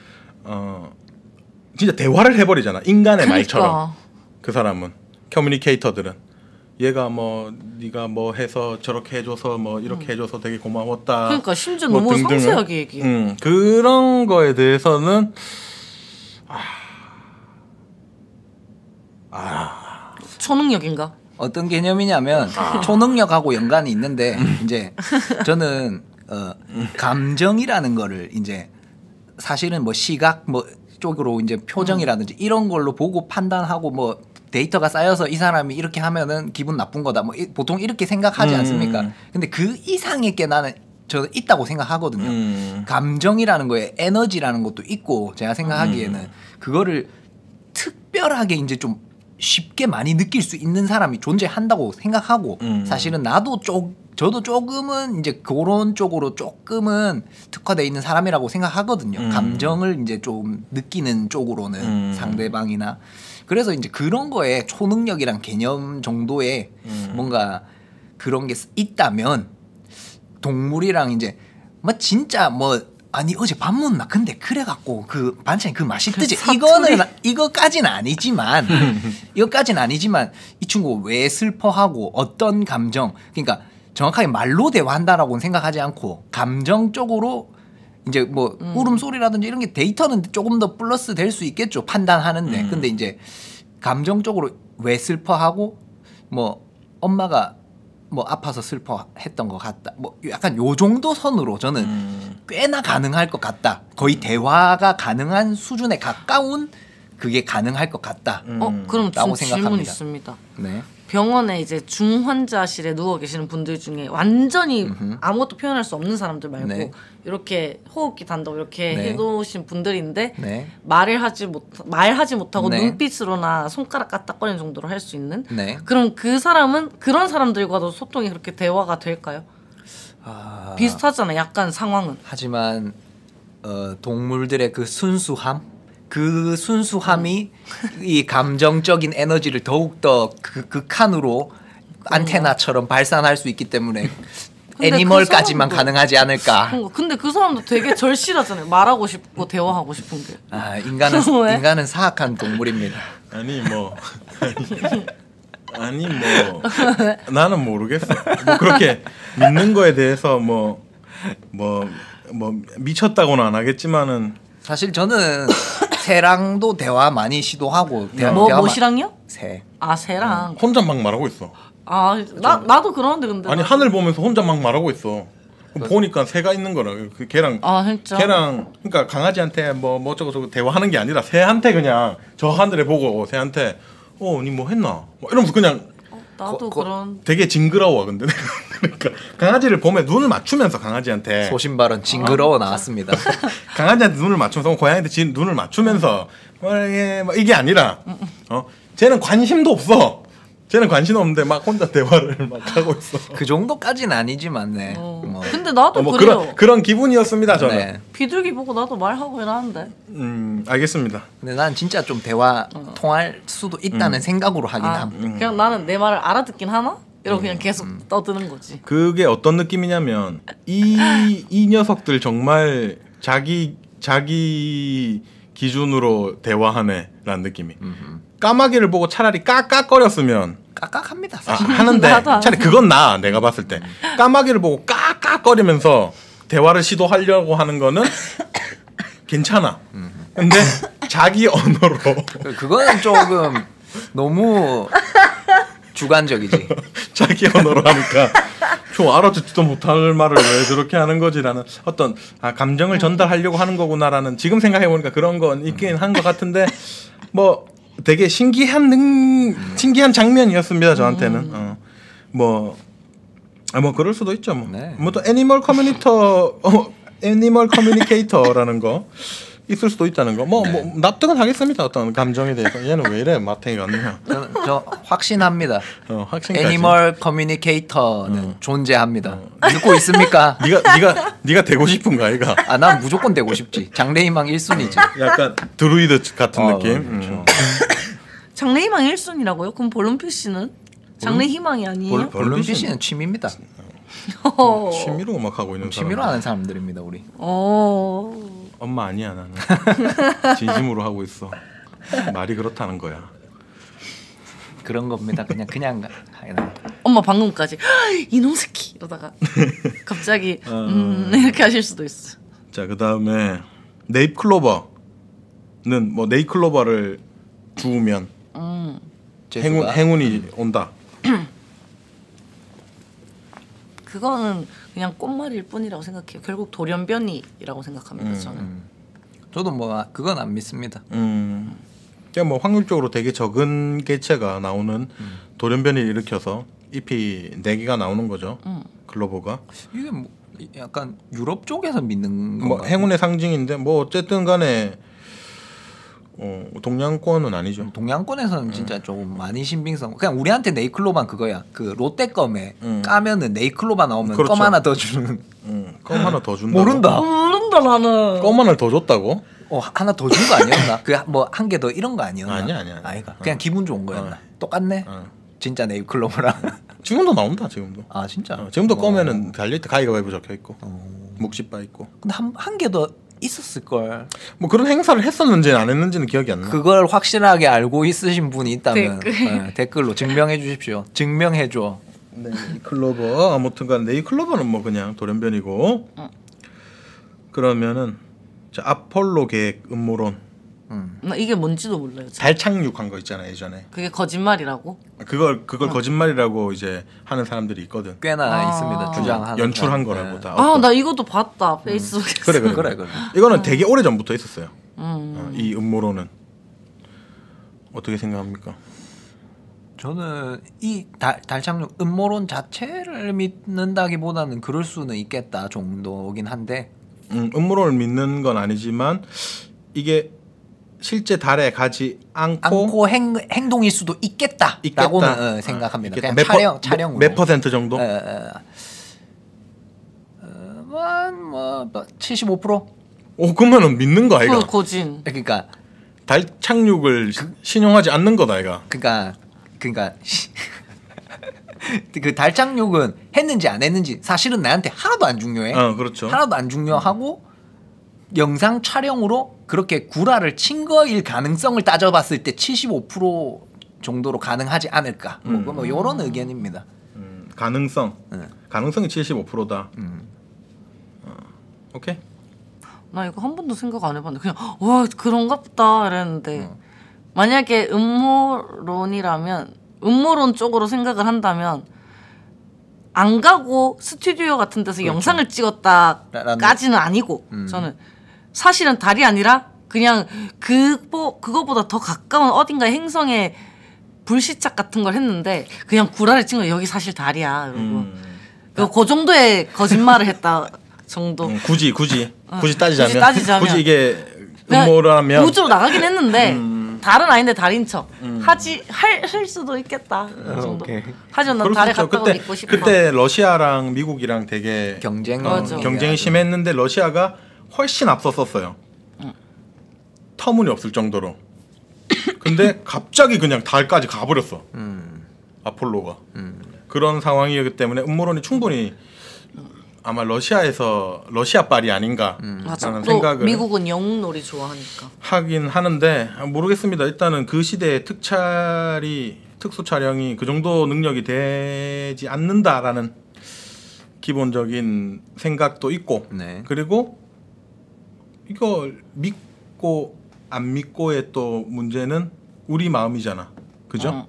진짜 대화를 해버리잖아 인간의 그러니까. 말처럼 그 사람은 커뮤니케이터들은. 얘가 뭐 네가 뭐 해서 저렇게 해줘서 뭐 이렇게 해줘서 되게 고마웠다. 그러니까 심지어 뭐 너무 등등을. 상세하게 얘기해. 그런 거에 대해서는 초능력인가? 어떤 개념이냐면 초능력하고 연관이 있는데 이제 저는 감정이라는 거를 이제 사실은 뭐 시각 뭐 쪽으로 이제 표정이라든지 이런 걸로 보고 판단하고 뭐 데이터가 쌓여서 이 사람이 이렇게 하면은 기분 나쁜 거다. 뭐 보통 이렇게 생각하지 않습니까? 근데 그 이상의 게 나는 저는 있다고 생각하거든요. 감정이라는 거에 에너지라는 것도 있고 제가 생각하기에는 그거를 특별하게 이제 좀 쉽게 많이 느낄 수 있는 사람이 존재한다고 생각하고 사실은 저도 조금은 이제 그런 쪽으로 조금은 특화돼 있는 사람이라고 생각하거든요. 감정을 이제 좀 느끼는 쪽으로는 상대방이나 그래서 이제 그런 거에 초능력이란 개념 정도의 뭔가 그런 게 있다면 동물이랑 이제 뭐 진짜 뭐 아니 어제 밥 먹나 근데 그래 갖고 그 반찬이 그 맛있듯이 이거까지는 아니지만 이 친구 왜 슬퍼하고 어떤 감정 그러니까 정확하게 말로 대화한다라고는 생각하지 않고 감정 쪽으로 이제 뭐 울음소리라든지 이런 게 데이터는 조금 더 플러스 될 수 있겠죠 판단하는데 근데 이제 감정적으로 왜 슬퍼하고 뭐 엄마가 뭐 아파서 슬퍼했던 것 같다 뭐 약간 요 정도 선으로 저는 꽤나 가능할 것 같다 거의 대화가 가능한 수준에 가까운 그게 가능할 것 같다 그럼 라고 질문 있습니다. 네. 병원에 이제 중환자실에 누워 계시는 분들 중에 완전히 아무것도 표현할 수 없는 사람들 말고 네. 이렇게 호흡기 단다고 이렇게 네. 해놓으신 분들인데 네. 말하지 못하고 네. 눈빛으로나 손가락 까딱거리는 정도로 할 수 있는 네. 그럼 그 사람은 그런 사람들과도 소통이 그렇게 대화가 될까요? 비슷하잖아 약간 상황은. 하지만 동물들의 그 순수함이 이 감정적인 에너지를 더욱더 극한으로 안테나처럼 발산할 수 있기 때문에 애니멀까지만 가능하지 않을까. 근데 그 사람도 되게 절실하잖아요. 말하고 싶고 대화하고 싶은 게. 인간은 사악한 동물입니다. 아니 뭐 나는 모르겠어. 뭐 그렇게 믿는 거에 대해서 뭐 뭐 미쳤다고는 안 하겠지만은 사실 저는 새랑도 대화 많이 시도하고 뭐시랑요? 새. 아 새랑. 혼자 막 말하고 있어. 아 나도 그러는데 근데. 아니 하늘 보면서 혼자 막 말하고 있어. 보니까 새가 있는 거라. 그 걔랑 진짜? 걔랑 그러니까 강아지한테 뭐 어쩌고 저쩌고 대화하는 게 아니라 새한테 그냥 저 하늘에 보고 새한테 니 뭐 했나? 뭐 이러면서 그냥 나도 그런. 되게 징그러워 근데 그러니까 강아지를 보면 눈을 맞추면서 강아지한테 소신발언 징그러워 나왔습니다. 강아지한테 눈을 맞추면서 고양이한테 눈을 맞추면서 이게 아니라 쟤는 관심도 없어. 쟤는 관심 없는데 막 혼자 대화를 막 하고 있어. 그 정도까지는 아니지만 네. 뭐. 근데 나도 뭐 그래요. 그런 기분이었습니다 저는. 네. 비둘기 보고 나도 말하고 이러는데. 알겠습니다. 근데 난 진짜 좀 대화 통할 수도 있다는 생각으로 하긴 함. 그냥 나는 내 말을 알아듣긴 하나? 이러고 그냥 계속 떠드는 거지. 그게 어떤 느낌이냐면 이 녀석들 정말 자기 기준으로 대화하네라는 느낌이. 까마귀를 보고 차라리 깍깍거렸으면 깍깍합니다. 사실. 하는데 차라리 그건 나아 내가 봤을 때. 까마귀를 보고 깍깍거리면서 대화를 시도하려고 하는 거는 괜찮아. 근데 자기 언어로 그거는 조금 너무 주관적이지. 자기 언어로 하니까 저 알아듣지도 못할 말을 왜 저렇게 하는 거지라는 어떤 감정을 전달하려고 하는 거구나라는 지금 생각해 보니까 그런 건 있긴 한 것 같은데 뭐 되게 신기한 장면이었습니다 저한테는. 뭐 그럴 수도 있죠 뭐. 네. 뭐 또 애니멀 커뮤니케이터라는 거 있을 수도 있다는 거. 뭐 납득은 하겠습니다. 어떤 감정에 대해서. 얘는 왜 이래 마탱이 같냐. 저 확신합니다. 확신까지. 애니멀 커뮤니케이터는 존재합니다. 듣고 있습니까? 네가 되고 싶은가 아이가? 난 무조건 되고 싶지. 장래희망 1순위지. 약간 드루이드 같은 느낌. 그렇죠. 장래희망 1순위라고요? 그럼 볼륨피쉬는? 장래희망이 아니에요? 볼륨피쉬는 취미입니다. 취미로 음악하고 있는 사람. 취미로 하는 사람들입니다 우리. 엄마 아니야 나는. 진심으로 하고 있어. 말이 그렇다는 거야. 그런 겁니다. 그냥 엄마 방금까지 이놈 새끼 이러다가 갑자기 이렇게 하실 수도 있어. 자 그다음에 네잎클로버는 뭐 네잎클로버를 주우면 행운이 온다. 그거는 그냥 꽃말일 뿐이라고 생각해요. 결국 돌연변이라고 생각합니다. 저는. 저도 뭐 그건 안 믿습니다. 그냥 뭐 확률적으로 되게 적은 개체가 나오는 돌연변이를 일으켜서 잎이 4개가 나오는 거죠. 클로버가. 이게 뭐 약간 유럽 쪽에서 믿는 뭐 행운의 상징인데 뭐 어쨌든 간에 동양권은 아니죠. 동양권에서는 진짜 조금 많이 신빙성. 그냥 우리한테 네이클로바는 그거야. 그 롯데 껌에 까면은 네이클로바 나오면 그렇죠. 껌 하나 더 주는. 껌 하나 더 준다. 모른다 나는. 껌 하나 더 줬다고? 하나 더 준 거 아니었나? 그 뭐 한 개 더 이런 거 아니었나? 아니야. 아이가. 그냥 기분 좋은 거였나? 똑같네. 진짜 네이클로바랑. 지금도 나온다 지금도. 아 진짜. 지금도 껌에는 달려있다. 가위가위보 적혀 있고 묵시바 있고. 근데 한 개 더 있었을 걸. 뭐 그런 행사를 했었는지 안 했는지는 기억이 안 나. 그걸 확실하게 알고 있으신 분이 있다면 댓글로 증명해 주십시오. 증명해 줘. 네, 클로버 아무튼간 네잎클로버는 뭐 그냥 돌연변이고. 그러면은 자, 아폴로 계획 음모론. 나 이게 뭔지도 몰라요. 진짜. 달 착륙한 거 있잖아 예전에. 그게 거짓말이라고? 그걸 거짓말이라고 이제 하는 사람들이 있거든. 꽤나 있습니다. 주장하는 연출한 사람. 거라고 다. 나 이것도 봤다 페이스북에서. 그래. 이거는 되게 오래 전부터 있었어요. 이 음모론은 어떻게 생각합니까? 저는 이 달 착륙 음모론 자체를 믿는다기보다는 그럴 수는 있겠다 정도긴 한데. 음모론을 믿는 건 아니지만 이게 실제 달에 가지 않고 행동일 수도 있겠다라고는 생각합니다. 있겠다. 그냥 촬영으로 몇 퍼센트 정도? 뭐 75%? 그러면은 믿는 거 아이가? 거진. 그러니까 달 착륙을 신용하지 않는 거다 아이가. 그러니까 그 달 착륙은 했는지 안 했는지 사실은 나한테 하나도 안 중요해. 그렇죠. 하나도 안 중요하고 영상 촬영으로 그렇게 구라를 친 거일 가능성을 따져봤을 때 75% 정도로 가능하지 않을까. 뭐 이런 의견입니다. 가능성이 75%다. 오케이. 나 이거 한 번도 생각 안 해봤는데 그냥 와 그런가 보다 이랬는데 만약에 음모론이라면 음모론 쪽으로 생각을 한다면 안 가고 스튜디오 같은 데서 그렇죠. 영상을 찍었다까지는 아니고 저는 사실은 달이 아니라 그냥 그거보다 더 가까운 어딘가의 행성에 불시착 같은 걸 했는데 그냥 구라를 친 거야. 여기 사실 달이야. 그리고 그 정도의 거짓말을 했다 정도. 굳이 따지자면 굳이 이게 그냥 음모라면 우주로 나가긴 했는데 달은 아닌데 달인 척 할 수도 있겠다. 그 정도. 오케이. 하지만 난 그럴 수 달에 있죠. 갔다고 믿고 싶어. 그때 러시아랑 미국이랑 되게 맞아. 경쟁이 심했는데 러시아가 훨씬 앞섰었어요. 터무니없을 정도로. 근데 갑자기 그냥 달까지 가버렸어. 아폴로가. 그런 상황이었기 때문에 음모론이 충분히 아마 러시아빨이 아닌가 맞아. 라는 또 생각을 미국은 영웅놀이 좋아하니까. 하긴 하는데 모르겠습니다. 일단은 그 시대의 특수 촬영이 그 정도 능력이 되지 않는다라는 기본적인 생각도 있고 네. 그리고 이걸 믿고 안 믿고의 또 문제는 우리 마음이잖아. 그죠?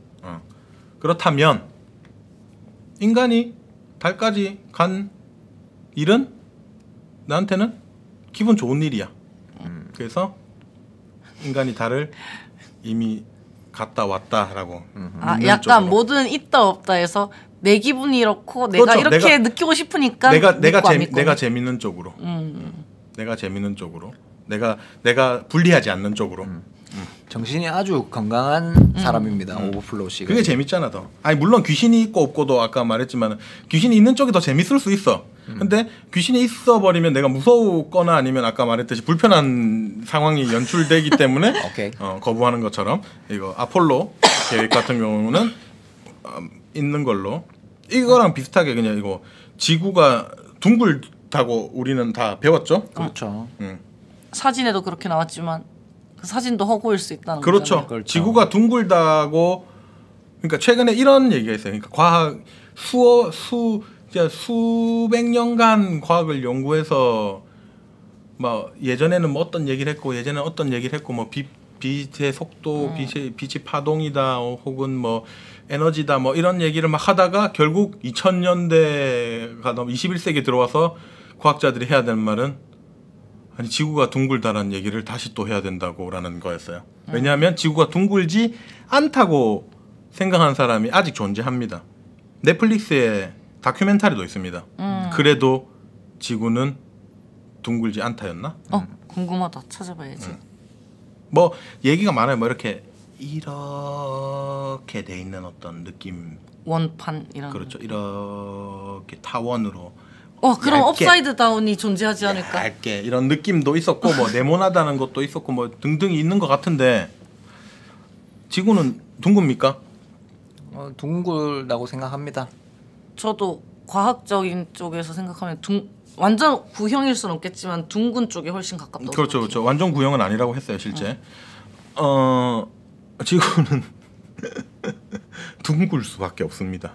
그렇다면 인간이 달까지 간 일은 나한테는 기분 좋은 일이야. 그래서 인간이 달을 이미 갔다 왔다라고. 약간 쪽으로. 뭐든 있다 없다 해서 내 기분이 이렇고 내가 그렇죠. 이렇게 느끼고 싶으니까 내가 재밌는 쪽으로. 내가 재밌는 쪽으로. 내가 불리하지 않는 쪽으로. 정신이 아주 건강한 사람입니다. 오버플로우 씨가. 그게 재밌잖아 더. 아니 물론 귀신이 있고 없고도 아까 말했지만 귀신이 있는 쪽이 더 재밌을 수 있어. 근데 귀신이 있어 버리면 내가 무서우거나 아니면 아까 말했듯이 불편한 상황이 연출되기 때문에 오케이. 거부하는 것처럼 이거 아폴로 계획 같은 경우는 있는 걸로 이거랑 비슷하게 그냥 이거 지구가 둥글다고 우리는 다 배웠죠. 그렇죠. 사진에도 그렇게 나왔지만 그 사진도 허구일 수 있다는 그렇죠. 거잖아요. 그렇죠. 지구가 둥글다고 그러니까 최근에 이런 얘기가 있어요. 그러니까 과학 수백 년간 과학을 연구해서 뭐 예전에는 뭐 어떤 얘기를 했고 예전에는 어떤 얘기를 했고 뭐 빛의 속도, 빛이 파동이다 혹은 뭐 에너지다 뭐 이런 얘기를 막 하다가 결국 2000년대가 넘어 21세기 들어와서 과학자들이 해야 되는 말은 아니 지구가 둥글다라는 얘기를 다시 또 해야 된다고라는 거였어요. 왜냐하면 지구가 둥글지 않다고 생각하는 사람이 아직 존재합니다. 넷플릭스에 다큐멘터리도 있습니다. 그래도 지구는 둥글지 않다였나? 궁금하다. 찾아봐야지. 뭐 얘기가 많아요. 뭐 이렇게 돼 있는 어떤 느낌. 원판 이런. 그렇죠. 이렇게 타원으로. 그럼 얇게. 업사이드 다운이 존재하지 않을까? 얇게 이런 느낌도 있었고 뭐 네모나다는 것도 있었고 뭐 등등이 있는 것 같은데 지구는 둥굽니까? 둥글다고 생각합니다. 저도 과학적인 쪽에서 생각하면 완전 구형일 수는 없겠지만 둥근 쪽이 훨씬 가깝다고. 그렇죠, 그렇죠. 완전 구형은 아니라고 했어요, 실제. 지구는 둥글 수밖에 없습니다.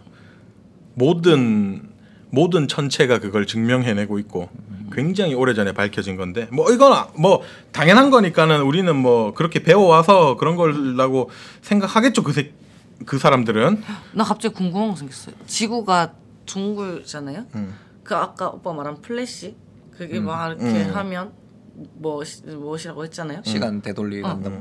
모든 천체가 그걸 증명해내고 있고 굉장히 오래전에 밝혀진 건데 뭐 이건 뭐 당연한 거니까는 우리는 뭐 그렇게 배워와서 그런 걸라고 생각하겠죠. 그 사람들은. 나 갑자기 궁금한 거 생겼어요. 지구가 둥글잖아요. 그 아까 오빠 말한 플래시 그게 막 이렇게 하면 무엇이라고 했잖아요. 시간 되돌리는다.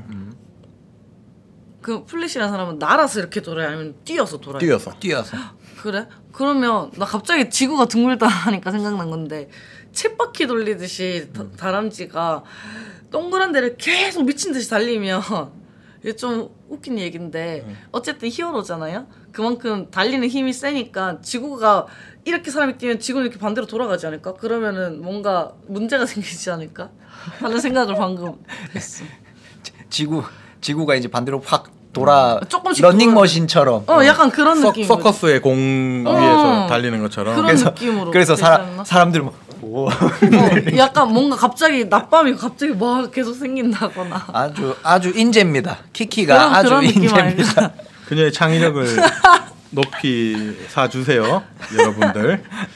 그 플래시라는 사람은 날아서 이렇게 돌아요, 아니면 뛰어서 돌아요? 뛰어서. 그래? 그러면 나 갑자기 지구가 둥글다 하니까 생각난 건데 쳇바퀴 돌리듯이 다람쥐가 동그란 데를 계속 미친 듯이 달리면 이게 좀 웃긴 얘기인데 어쨌든 히어로잖아요. 그만큼 달리는 힘이 세니까 지구가 이렇게 사람이 뛰면 지구는 이렇게 반대로 돌아가지 않을까? 그러면은 뭔가 문제가 생기지 않을까? 하는 생각을 방금 했어. 지구가 이제 반대로 확 조금씩 러닝머신처럼. 약간 그런 느낌. 서커스의 공 위에서 달리는 것처럼. 그런 느낌으로. 그래서 사람들 막 약간 뭔가 갑자기 낮밤이 갑자기 막 계속 생긴다거나. 아주 인재입니다. 키키가 아주 그런 느낌 인재입니다. 그녀의 창의력을 높이 사주세요, 여러분들.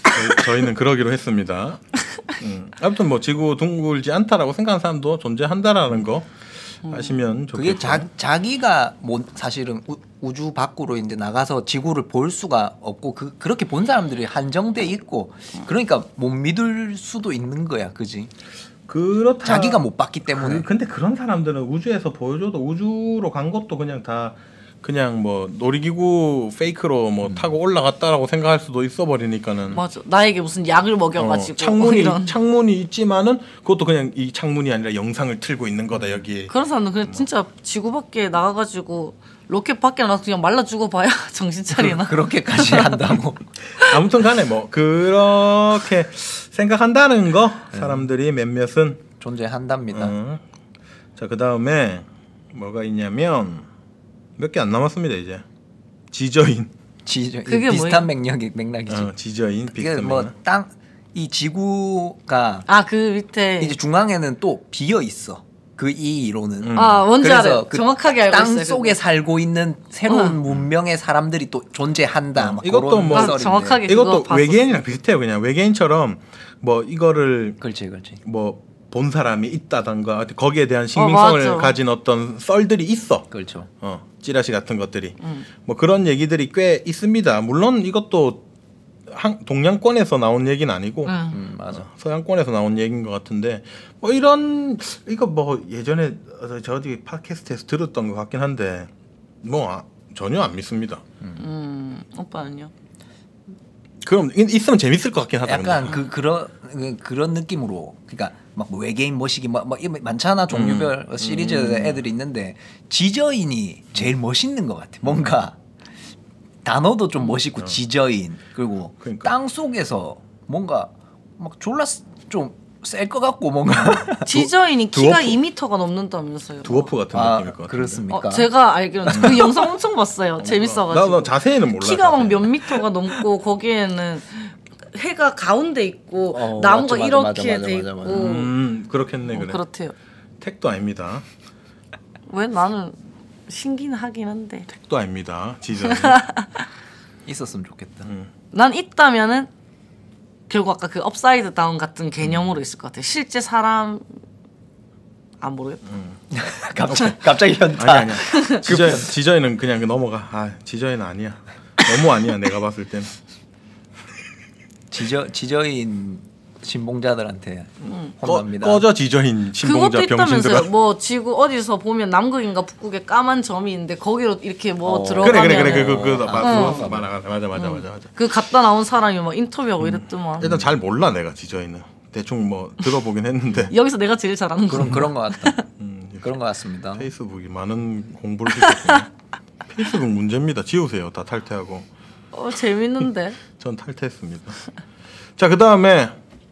저희는 그러기로 했습니다. 아무튼 뭐 지구 둥글지 않다라고 생각하는 사람도 존재한다라는 거 아시면 좋겠고. 그게 자기가 뭐 사실은 우주 밖으로 이제 나가서 지구를 볼 수가 없고 그렇게 본 사람들이 한정돼 있고 그러니까 못 믿을 수도 있는 거야, 그지? 그렇다. 자기가 못 봤기 때문에. 근데 그런 사람들은 우주에서 보여줘도 우주로 간 것도 그냥 다 그냥 뭐 놀이기구 페이크로 뭐 타고 올라갔다라고 생각할 수도 있어 버리니까는. 맞아. 나에게 무슨 약을 먹여가지고 창문이 있지만은 그것도 그냥 이 창문이 아니라 영상을 틀고 있는 거다 여기에. 그런 사람은 그냥 진짜 지구 밖에 나가가지고 로켓 밖에 나가서 그냥 말라 죽어봐야 정신 차리나. 그렇게까지 한다고. 아무튼간에 뭐 그렇게 생각한다는 거 사람들이 몇몇은 존재한답니다. 자, 그 다음에 뭐가 있냐면 몇 개 안 남았습니다 이제. 지저인. 그게 비슷한 맥락이지. 지저인 비슷한 뭐 땅 이 지구가 그 밑에 이제 중앙에는 또 비어 있어. 그 이 이론은. 뭔지 알아요. 정확하게 알고 있어요. 땅 속에 살고 있는 새로운 문명의 사람들이 또 존재한다. 막 이것도 뭐 정확하게 이것도 외계인이랑 비슷해요. 그냥 외계인처럼 뭐 이거를 그렇지. 뭐 본 사람이 있다던가 거기에 대한 신빙성을 가진 어떤 썰들이 있어. 그렇죠. 찌라시 같은 것들이 뭐 그런 얘기들이 꽤 있습니다. 물론 이것도 동양권에서 나온 얘기는 아니고 맞아. 서양권에서 나온 얘기인 것 같은데 뭐 이거 뭐 예전에 저 어디 팟캐스트에서 들었던 것 같긴 한데 뭐 전혀 안 믿습니다. 오빠는요? 그럼 있으면 재밌을 것 같긴 하다. 약간 그런 느낌으로 그러니까 막 외계인 모시기 막 많잖아 종류별 시리즈 애들이 있는데 지저인이 제일 멋있는 것 같아. 뭔가 단어도 좀 멋있고 지저인 그리고 그러니까. 땅 속에서 뭔가 막 졸라 좀 셀 것 같고 뭔가 지저인이 키가 2m가 넘는다면서요. 드워프 같은 느낌일 것 같아요. 그렇습니까? 제가 알기로는 그 영상 엄청 봤어요. 재밌어가지고. 나 자세히는 몰라. 키가 막 몇 미터가 넘고 거기에는 해가 가운데 있고 나무가 맞아, 이렇게 맞아, 돼 맞아, 있고. 그렇겠네. 그래. 그렇대요. 택도 아닙니다. 왜 나는 신기는 하긴 한데. 택도 아닙니다. 지저인. 있었으면 좋겠다. 난 있다면은 결국 아까 그 업사이드 다운 같은 개념으로 있을 것 같아. 실제 사람 모르겠다. 갑자기 현타. 아니야. 지저인은 그냥 넘어가. 지저인은 아니야. 너무 아니야. 내가 봤을 때는. 지저인 신봉자들한테 혼납니다. 꺼져 지저인 신봉자 그것도 병신들아. 있다면서요. 뭐 지구 어디서 보면 남극인가 북극에 까만 점이 있는데 거기로 이렇게 뭐 들어가면 그래. 맞아. 그 갔다 나온 사람이 막 인터뷰하고 이랬더만. 일단 잘 몰라 내가 지저인은. 대충 뭐 들어보긴 했는데. 여기서 내가 제일 잘하는 거. 그런 것 같다. 그런 것 같습니다. 페이스북이 많은 공부를 시켰군요. 페이스북 문제입니다. 지우세요. 다 탈퇴하고. 재밌는데. 전 탈퇴했습니다. 자, 그 다음에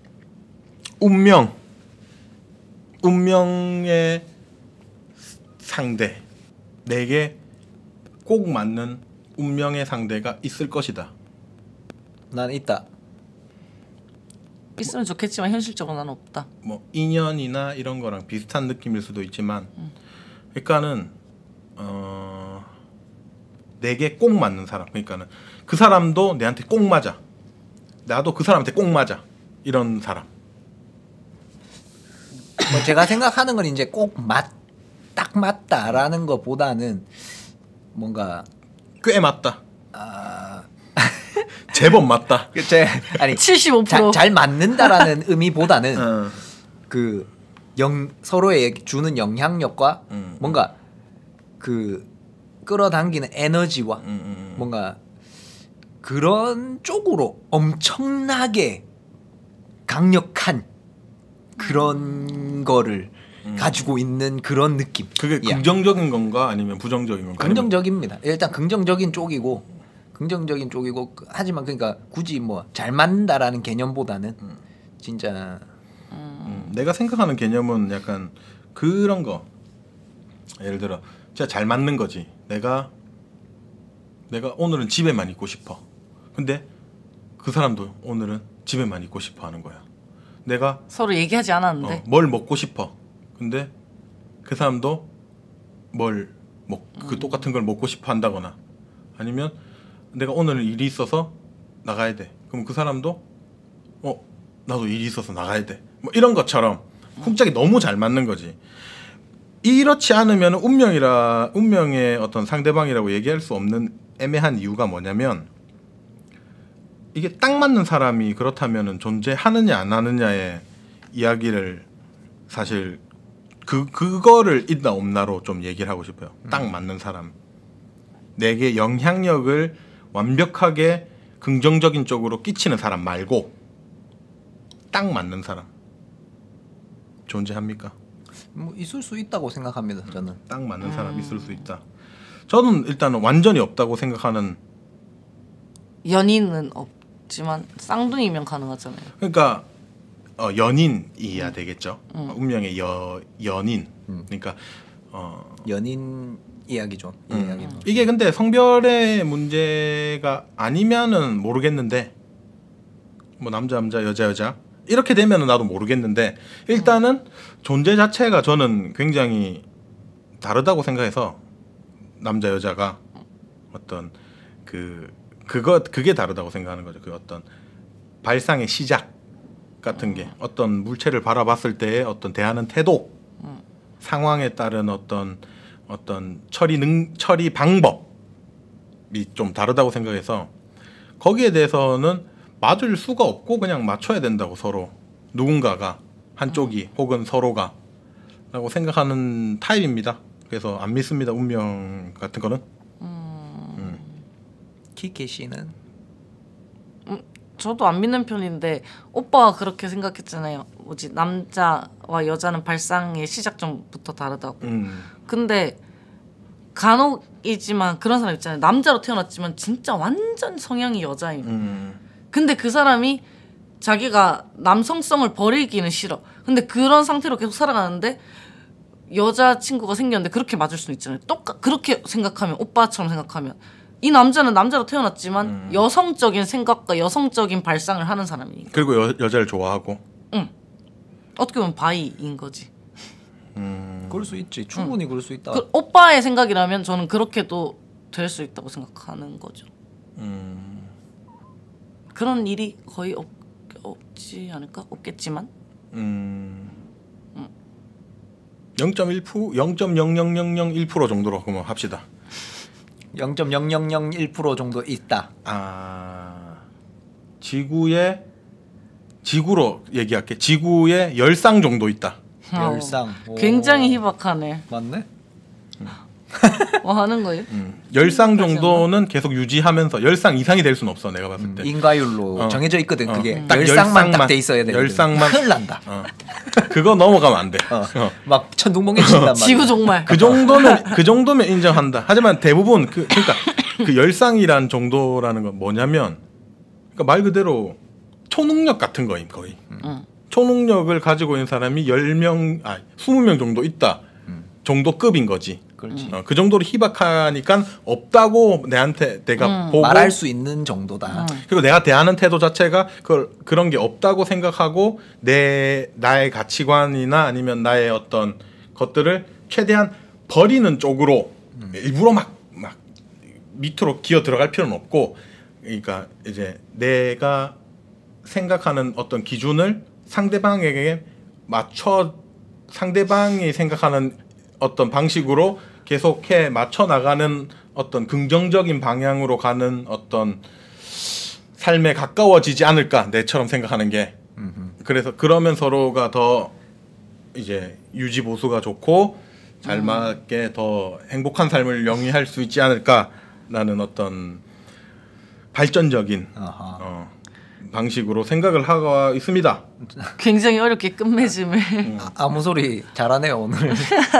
운명의 상대. 내게 꼭 맞는 운명의 상대가 있을 것이다. 난 있다. 있으면 좋겠지만 현실적으로 난 없다. 뭐 인연이나 이런 거랑 비슷한 느낌일 수도 있지만, 그러니까는 내게 꼭 맞는 사람. 그러니까는 그 사람도 내한테 꼭 맞아. 나도 그 사람한테 꼭 맞아. 이런 사람. 뭐 제가 생각하는 건 이제 꼭 딱 맞다라는 것보다는 뭔가 꽤 맞다. 제법 맞다. 아니 75%. 잘 맞는다라는 의미보다는 그 서로에 주는 영향력과 뭔가 그 끌어당기는 에너지와 뭔가 그런 쪽으로 엄청나게 강력한 그런 거를 가지고 있는 그런 느낌. 그게 긍정적인 건가 아니면 부정적인 건가? 긍정적입니다. 일단 긍정적인 쪽이고 하지만 그러니까 굳이 뭐 잘 맞는다라는 개념보다는 진짜 내가 생각하는 개념은 약간 그런 거. 예를 들어 진짜 잘 맞는 거지. 내가 오늘은 집에만 있고 싶어. 근데 그 사람도 오늘은 집에만 있고 싶어 하는 거야. 내가 서로 얘기하지 않았는데 뭘 먹고 싶어. 근데 그 사람도 그 똑같은 걸 먹고 싶어 한다거나 아니면 내가 오늘 일이 있어서 나가야 돼. 그럼 그 사람도 나도 일이 있어서 나가야 돼. 뭐 이런 것처럼 쿵짝이 너무 잘 맞는 거지. 이렇지 않으면 운명의 어떤 상대방이라고 얘기할 수 없는 애매한 이유가 뭐냐면 이게 딱 맞는 사람이 그렇다면은 존재하느냐 안 하느냐의 이야기를 사실 그거를 있나 없나로 좀 얘기를 하고 싶어요. 딱 맞는 사람. 내게 영향력을 완벽하게 긍정적인 쪽으로 끼치는 사람 말고 딱 맞는 사람 존재합니까? 뭐 있을 수 있다고 생각합니다. 저는 딱 맞는 사람 있을 수 있다. 저는 일단은 완전히 없다고 생각하는. 연인은 없지만 쌍둥이면 가능하잖아요. 그러니까 연인이야 되겠죠. 운명의 연인. 그러니까 연인 이야기죠. 이게 근데 성별의 문제가 아니면은 모르겠는데 뭐 남자 여자 이렇게 되면은 나도 모르겠는데 일단은 존재 자체가 저는 굉장히 다르다고 생각해서 남자 여자가 어떤 그게 다르다고 생각하는 거죠. 그 어떤 발상의 시작 같은 게 어떤 물체를 바라봤을 때의 어떤 대하는 태도, 상황에 따른 어떤 처리 방법이 좀 다르다고 생각해서 거기에 대해서는 맞을 수가 없고 그냥 맞춰야 된다고 서로 누군가가 한쪽이 혹은 서로가 라고 생각하는 타입입니다. 그래서 안 믿습니다. 운명 같은 거는. 키케 씨는? 저도 안 믿는 편인데 오빠가 그렇게 생각했잖아요. 뭐지 남자와 여자는 발상의 시작점부터 다르다고. 근데 간혹이지만 그런 사람 있잖아요. 남자로 태어났지만 진짜 완전 성향이 여자예요. 근데 그 사람이 자기가 남성성을 버리기는 싫어. 근데 그런 상태로 계속 살아가는데 여자친구가 생겼는데 그렇게 맞을 수 있잖아요. 그렇게 생각하면 오빠처럼 생각하면 이 남자는 남자로 태어났지만 여성적인 생각과 여성적인 발상을 하는 사람이니까. 그리고 여자를 좋아하고. 응. 어떻게 보면 바이인 거지. 그럴 수 있지. 충분히 그럴 수 있다. 오빠의 생각이라면 저는 그렇게도 될 수 있다고 생각하는 거죠. 그런 일이 거의 없지 않을까? 없겠지만. 0.0001% 정도로 그러면 합시다. 0.0001% 정도 있다. 지구로 얘기할게. 지구에 10쌍 정도 있다. 10쌍. 굉장히 희박하네. 맞네. 뭐 하는 거예요? 10쌍 정도는 계속 유지하면서 10쌍 이상이 될 수는 없어. 내가 봤을 때. 인과율로 정해져 있거든. 그게 딱 10쌍만 딱 돼 있어야 돼. 10쌍만 큰일 난다. 그거 넘어가면 안 돼. 막 천둥번개 친단 말이야. 지구 정말. 그 정도면 인정한다. 하지만 대부분 그러니까 그 10쌍이란 정도라는 건 뭐냐면 그러니까 말 그대로 초능력 같은 거임 거의. 초능력을 가지고 있는 사람이 20명 정도 있다. 정도 급인 거지. 그렇지. 그 정도로 희박하니까 없다고 내가 보고 말할 수 있는 정도다. 그리고 내가 대하는 태도 자체가 그런 게 없다고 생각하고 나의 가치관이나 아니면 나의 어떤 것들을 최대한 버리는 쪽으로 일부러 막 밑으로 기어 들어갈 필요는 없고, 그러니까 이제 내가 생각하는 어떤 기준을 상대방에게 맞춰 상대방이 생각하는 어떤 방식으로 계속해 맞춰 나가는 어떤 긍정적인 방향으로 가는 어떤 삶에 가까워지지 않을까, 내처럼 생각하는 게. 그래서 그러면 서로가 더 이제 유지 보수가 좋고 잘 맞게 더 행복한 삶을 영위할 수 있지 않을까라는 어떤 발전적인 방식으로 생각을 하고 있습니다. 굉장히 어렵게 끝맺음을. 아무 소리 잘하네요 오늘.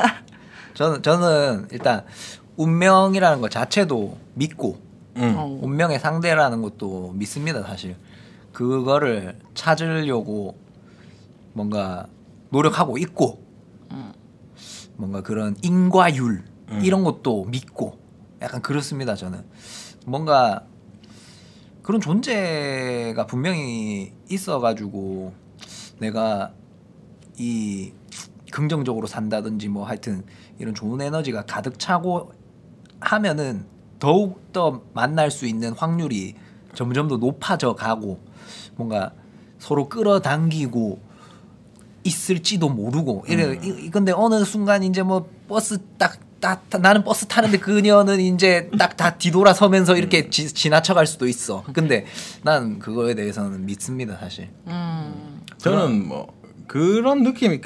저는 일단 운명이라는 것 자체도 믿고 운명의 상대라는 것도 믿습니다. 사실 그거를 찾으려고 뭔가 노력하고 있고 뭔가 그런 인과율 이런 것도 믿고 약간 그렇습니다. 저는 뭔가 그런 존재가 분명히 있어가지고 내가 이 긍정적으로 산다든지 뭐 하여튼 이런 좋은 에너지가 가득 차고 하면은 더욱더 만날 수 있는 확률이 점점 더 높아져 가고 뭔가 서로 끌어당기고 있을지도 모르고 근데 어느 순간 이제 뭐 버스 딱 나는 버스 타는데 그녀는 이제 딱 다 뒤돌아서면서 이렇게 지나쳐갈 수도 있어. 근데 난 그거에 대해서는 믿습니다 사실. 저는 뭐 그런 느낌이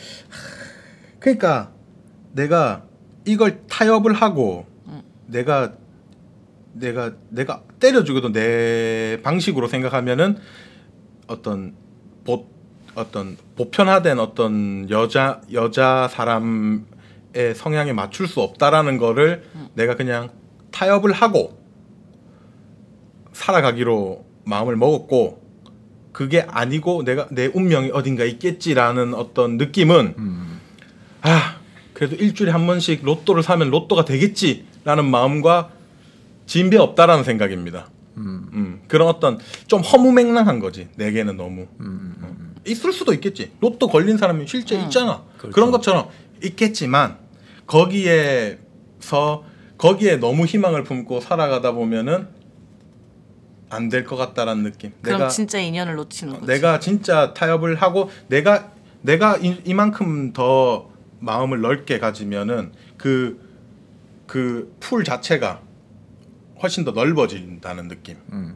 그러니까 내가 이걸 타협을 하고 내가 때려주고도 내 방식으로 생각하면은 어떤 보편화된 어떤 여자 사람의 성향에 맞출 수 없다라는 거를 내가 그냥 타협을 하고 살아가기로 마음을 먹었고, 그게 아니고 내 운명이 어딘가 있겠지라는 어떤 느낌은 그래도 일주일에 한 번씩 로또를 사면 로또가 되겠지라는 마음과 진배 없다라는 생각입니다. 그런 어떤 좀 허무맹랑한 거지. 내게는 너무 있을 수도 있겠지. 로또 걸린 사람이 실제 있잖아. 그렇죠. 그런 것처럼 있겠지만 거기에 너무 희망을 품고 살아가다 보면은 안 될 것 같다라는 느낌. 그럼 진짜 인연을 놓치는 거지. 내가 진짜 타협을 하고 내가 이만큼 더 마음을 넓게 가지면은 그 풀 자체가 훨씬 더 넓어진다는 느낌이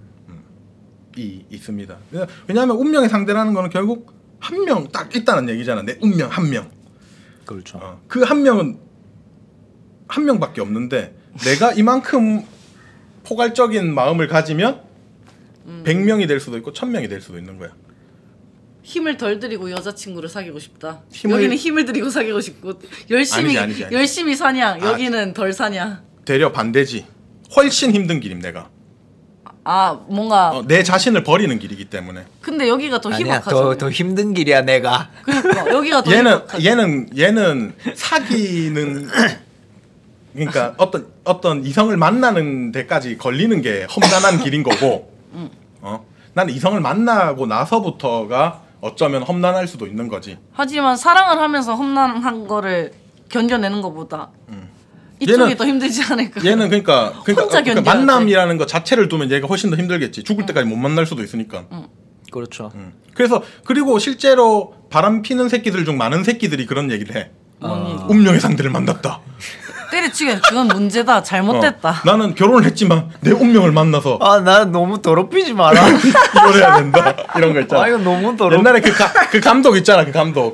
있습니다. 왜냐하면 운명의 상대라는 거는 결국 한 명 딱 있다는 얘기잖아. 내 운명 한 명. 그렇죠. 그 한 명은 한 명밖에 없는데 내가 이만큼 포괄적인 마음을 가지면 100명이 될 수도 있고 1000명이 될 수도 있는 거야. 힘을 덜 들이고 여자친구를 사귀고 싶다. 여기는 힘을 들이고 사귀고 싶고 열심히 사냐. 여기는 덜 사냐. 되려 반대지. 훨씬 힘든 길임 내가. 뭔가 내 자신을 버리는 길이기 때문에. 근데 여기가 더 아니야, 희박하죠. 더 힘든 길이야 내가. 그러니까 여기가 더 희박하죠. 얘는 사귀는 그러니까 어떤 이성을 만나는 데까지 걸리는 게 험난한 길인 거고. 나는 이성을 만나고 나서부터가 어쩌면 험난할 수도 있는 거지. 하지만 사랑을 하면서 험난한 거를 견뎌내는 것보다 이쪽이 더 힘들지 않을까. 얘는 그러니까 만남이라는 것 자체를 두면 얘가 훨씬 더 힘들겠지. 죽을 때까지 못 만날 수도 있으니까. 그렇죠. 그리고 실제로 바람 피는 새끼들 중 많은 새끼들이 그런 얘기를 해. 운명의 상대를 만났다. 때려치게 그건 문제다. 잘못됐다. 나는 결혼을 했지만 내 운명을 만나서 나는 너무 더럽히지 마라. 이걸 해야 된다. 이런 거 있잖아. 이거 너무 더럽. 옛날에 그 감독 있잖아. 그 감독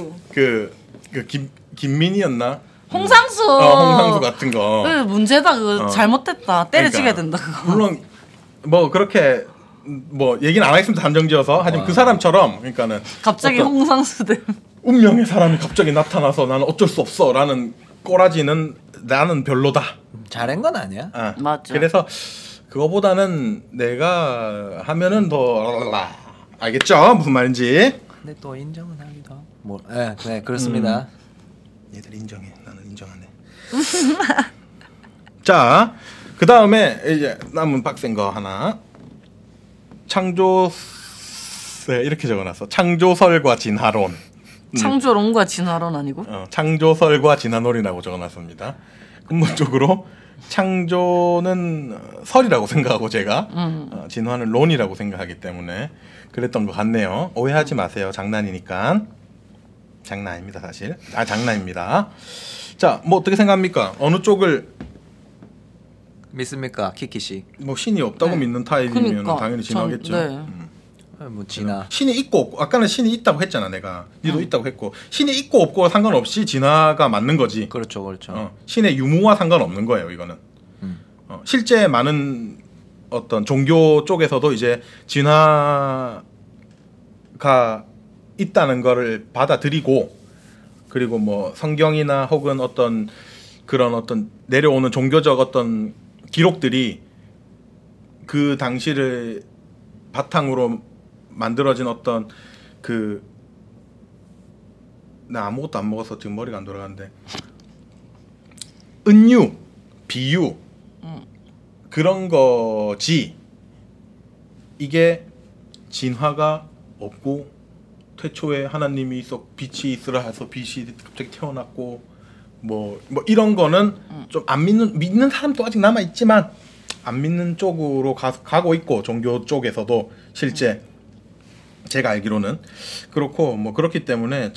김민희였나? 홍상수. 홍상수 같은 거. 문제다. 잘못됐다. 때려치게 된다. 그거. 물론 뭐 그렇게 뭐 얘기는 안 하겠습니다. 단정지어서. 하지만 그 사람처럼 그러니까는 갑자기 홍상수 된 운명의 사람이 갑자기 나타나서 나는 어쩔 수 없어라는 꼬라지는 나는 별로다. 잘한 건 아니야. 맞죠. 그래서 그거보다는 내가 하면은 더 알겠죠? 무슨 말인지. 근데 또 인정은 하기도 하고. 네, 그렇습니다. 얘들 인정해. 나는 인정 안 해. 자, 그 다음에 이제 남은 빡센 거 하나. 이렇게 적어놨어. 창조설과 진화론. 창조론과 진화론 아니고? 창조설과 진화론이라고 적어놨습니다. 근본적으로 창조는 설이라고 생각하고 제가 진화는 론이라고 생각하기 때문에 그랬던 것 같네요. 오해하지 마세요. 장난이니까. 장난 아닙니다 사실. 장난입니다. 자, 뭐 어떻게 생각합니까? 어느 쪽을 믿습니까, 키키씨? 뭐 신이 없다고 믿는 타입이면 그러니까, 당연히 진화겠죠. 뭐 진화. 신이 있고 없고, 아까는 신이 있다고 했잖아 내가. 니도 있다고 했고, 신이 있고 없고 상관없이 진화가 맞는 거지. 그렇죠. 신의 유무와 상관없는 거예요 이거는. 실제 많은 어떤 종교 쪽에서도 이제 진화가 있다는 거를 받아들이고, 그리고 뭐 성경이나 혹은 어떤 그런 어떤 내려오는 종교적 어떤 기록들이 그 당시를 바탕으로 만들어진 어떤 나 아무것도 안 먹어서 지금 머리가 안 돌아가는데 은유, 비유 그런 거지. 이게 진화가 없고 태초에 하나님이 빛이 있으라 해서 빛이 갑자기 태어났고 뭐 이런 거는 좀 안 믿는 사람도 아직 남아 있지만 안 믿는 쪽으로 가고 있고, 종교 쪽에서도 실제 제가 알기로는 그렇고 뭐 그렇기 때문에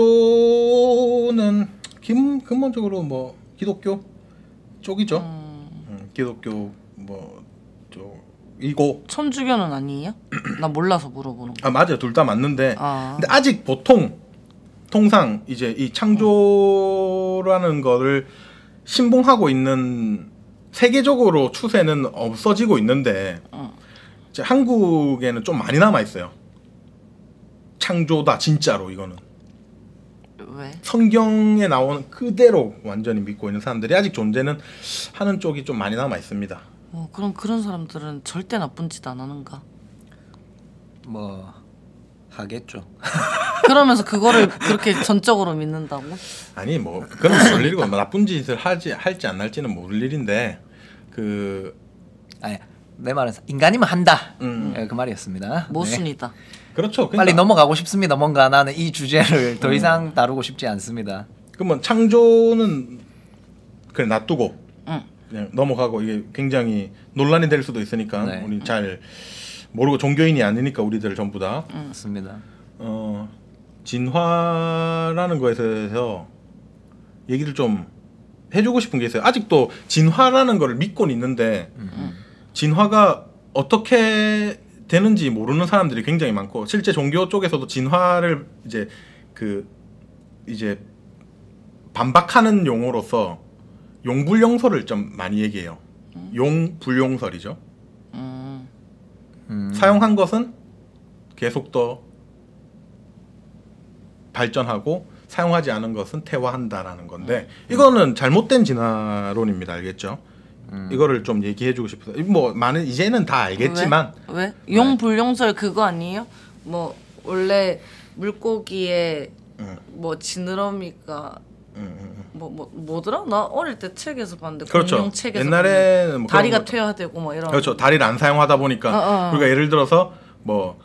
창조는 근본적으로 뭐 기독교 쪽이죠. 기독교 뭐 쪽이고 천주교는 아니에요? 나 몰라서 물어보는 거. 아 맞아요, 둘 다 맞는데 근데 아직 통상 이제 이 창조라는 거를 신봉하고 있는 세계적으로 추세는 없어지고 있는데 이제 한국에는 좀 많이 남아 있어요. 창조다 진짜로 이거는. 왜? 성경에 나오는 그대로 완전히 믿고 있는 사람들이 아직 존재는 하는 쪽이 좀 많이 남아 있습니다. 그럼 그런 사람들은 절대 나쁜 짓 안 하는가? 뭐 하겠죠. 그러면서 그거를 그렇게 전적으로 믿는다고? 아니 뭐 그건 모를 일이고 뭐 나쁜 짓을 할지 안 할지는 모를 일인데 아니 내 말은 인간이면 한다. 그 말이었습니다. 모순이다. 네. 그렇죠. 빨리 넘어가고 싶습니다. 뭔가 나는 이 주제를 더 이상 다루고 싶지 않습니다. 그러면 창조는 그냥 놔두고 그냥 넘어가고 이게 굉장히 논란이 될 수도 있으니까 네. 우리 잘 모르고 종교인이 아니니까 우리들 전부 다 맞습니다. 진화라는 거에 대해서 얘기를 좀 해주고 싶은 게 있어요. 아직도 진화라는 거를 믿고는 있는데 진화가 어떻게 되는지 모르는 사람들이 굉장히 많고 실제 종교 쪽에서도 진화를 이제 반박하는 용어로서 용불용설을 좀 많이 얘기해요. 용불용설이죠. 사용한 것은 계속 더 발전하고 사용하지 않은 것은 퇴화한다라는 건데 이거는 잘못된 진화론입니다. 알겠죠? 이거를 좀 얘기해주고 싶어서 뭐 많은 이제는 다 알겠지만 왜? 용불용설 그거 아니에요? 뭐 원래 물고기에 뭐 지느러미가 뭐더라? 나 어릴 때 책에서 봤는데 그렇죠. 공룡 책에서 옛날에는 뭐 다리가 퇴화되고 뭐 이런. 그렇죠. 다리를 안 사용하다 보니까 그러니까 예를 들어서 뭐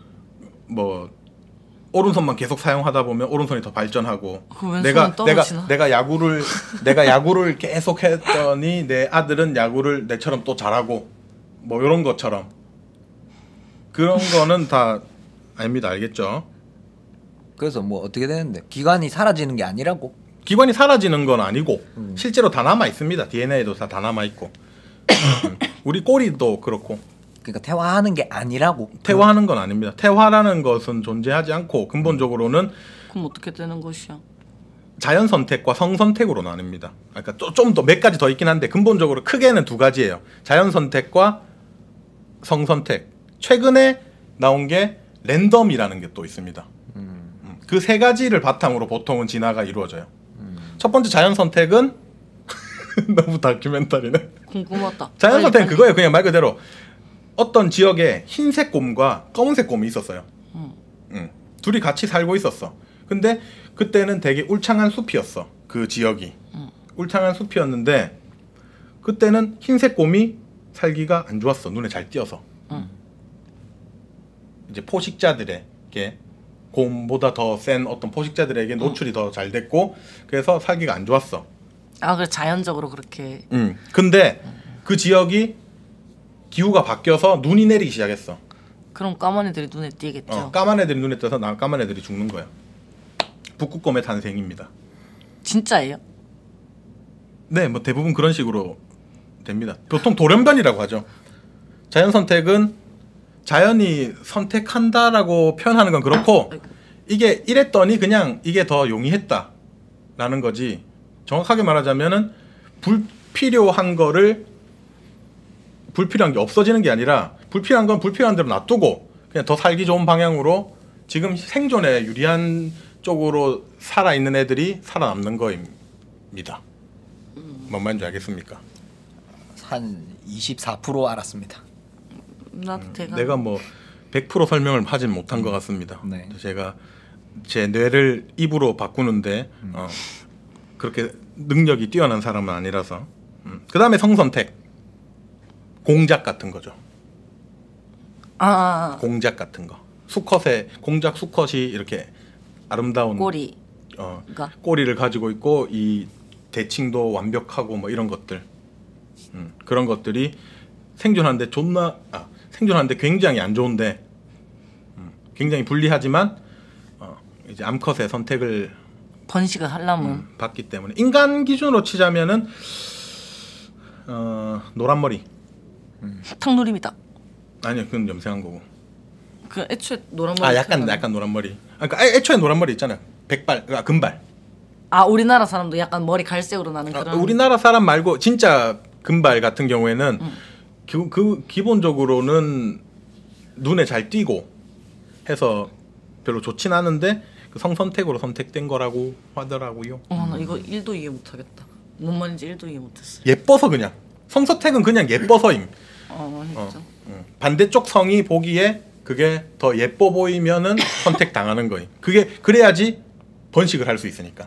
오른손만 계속 사용하다 보면 오른손이 더 발전하고 내가 야구를 계속 했더니 내 아들은 야구를 내처럼 또 잘하고 뭐 이런 것처럼 그런 거는 다 아닙니다. 알겠죠? 그래서 뭐 어떻게 되는데 기관이 사라지는 게 아니라고? 기관이 사라지는 건 아니고 실제로 다 남아 있습니다. DNA도 다 남아 있고 우리 꼬리도 그렇고. 그러니까 퇴화하는 게 아니라고. 퇴화하는 건 아닙니다. 퇴화라는 것은 존재하지 않고 근본적으로는 그럼 어떻게 되는 것이야? 자연 선택과 성 선택으로 나뉩니다. 그러니까 좀 더 몇 가지 더 있긴 한데 근본적으로 크게는 두 가지예요. 자연 선택과 성 선택. 최근에 나온 게 랜덤이라는 게 또 있습니다. 그 세 가지를 바탕으로 보통은 진화가 이루어져요. 첫 번째 자연 선택은 너무 다큐멘터리네. 궁금하다. 자연 선택은 그거예요. 그냥 말 그대로 어떤 지역에 흰색 곰과 검은색 곰이 있었어요. 둘이 같이 살고 있었어. 근데 그때는 되게 울창한 숲이었어. 그 지역이 울창한 숲이었는데 그때는 흰색 곰이 살기가 안 좋았어. 눈에 잘 띄어서. 이제 포식자들에게 곰보다 더 센 어떤 포식자들에게 노출이 더 잘 됐고 그래서 살기가 안 좋았어. 아, 그래 자연적으로 그렇게. 근데 그 지역이 기후가 바뀌어서 눈이 내리기 시작했어. 그럼 까만 애들이 눈에 띄겠죠. 까만 애들이 눈에 띄어서 까만 애들이 죽는 거야. 북극곰의 탄생입니다. 진짜예요? 네, 뭐 대부분 그런 식으로 됩니다. 보통 돌연변이라고 하죠. 자연 선택은 자연이 선택한다라고 표현하는 건 그렇고 이게 이랬더니 그냥 이게 더 용이했다라는 거지. 정확하게 말하자면은 불필요한 게 없어지는 게 아니라 불필요한 건 불필요한 대로 놔두고 그냥 더 살기 좋은 방향으로 지금 생존에 유리한 쪽으로 살아있는 애들이 살아남는 거입니다. 뭔 말인지 알겠습니까? 한 24% 알았습니다. 나도 내가 뭐 100% 설명을 하진 못한 것 같습니다. 네. 제가 제 뇌를 입으로 바꾸는데 그렇게 능력이 뛰어난 사람은 아니라서. 그 다음에 성선택. 공작 같은 거죠. 공작 같은 거. 수컷의 공작 수컷이 이렇게 아름다운 꼬리. 꼬리를 가지고 있고 이 대칭도 완벽하고 뭐 이런 것들. 그런 것들이 생존하는데 굉장히 안 좋은데 굉장히 불리하지만 이제 암컷의 선택을 번식을 하려면 받기 때문에 인간 기준으로 치자면은 노란머리 탁누림이다. 아니요 그건 염색한 거고 그 애초에 노란머리 약간 노란머리 그러니까 애초에 노란머리 있잖아요. 백발 금발 우리나라 사람도 약간 머리 갈색으로 나는 그런 우리나라 사람 말고 진짜 금발 같은 경우에는 기본적으로는 눈에 잘 띄고 해서 별로 좋진 않은데 그 성선택으로 선택된 거라고 하더라고요. 나 이거 1도 이해 못하겠다. 뭔 말인지 1도 이해 못했어. 예뻐서 그냥 성선택은 그냥 예뻐서임. 진짜. 반대쪽 성이 보기에 그게 더 예뻐 보이면은 선택 당하는 거임. 그게 그래야지 번식을 할 수 있으니까.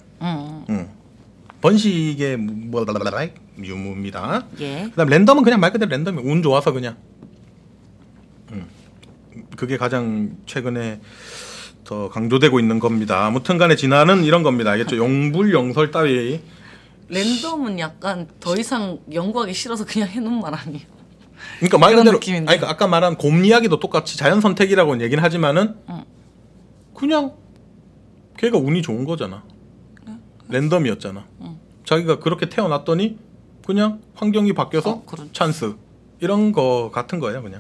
번식의 유무입니다. 예. 그다음 랜덤은 그냥 말 그대로 랜덤이 운 좋아서 그냥. 그게 가장 최근에 더 강조되고 있는 겁니다. 아무튼간에 진화는 이런 겁니다. 알겠죠? 용불용설 따위. 랜덤은 약간 더 이상 연구하기 싫어서 그냥 해놓은 말 아니에요. 그러니까 말 그대로 느낌인데. 그러니까 아까 말한 곰 이야기도 똑같이 자연 선택이라고는 얘기는 하지만은 그냥 걔가 운이 좋은 거잖아. 랜덤이었잖아. 자기가 그렇게 태어났더니 그냥 환경이 바뀌어서 찬스 이런 거 같은 거예요, 그냥.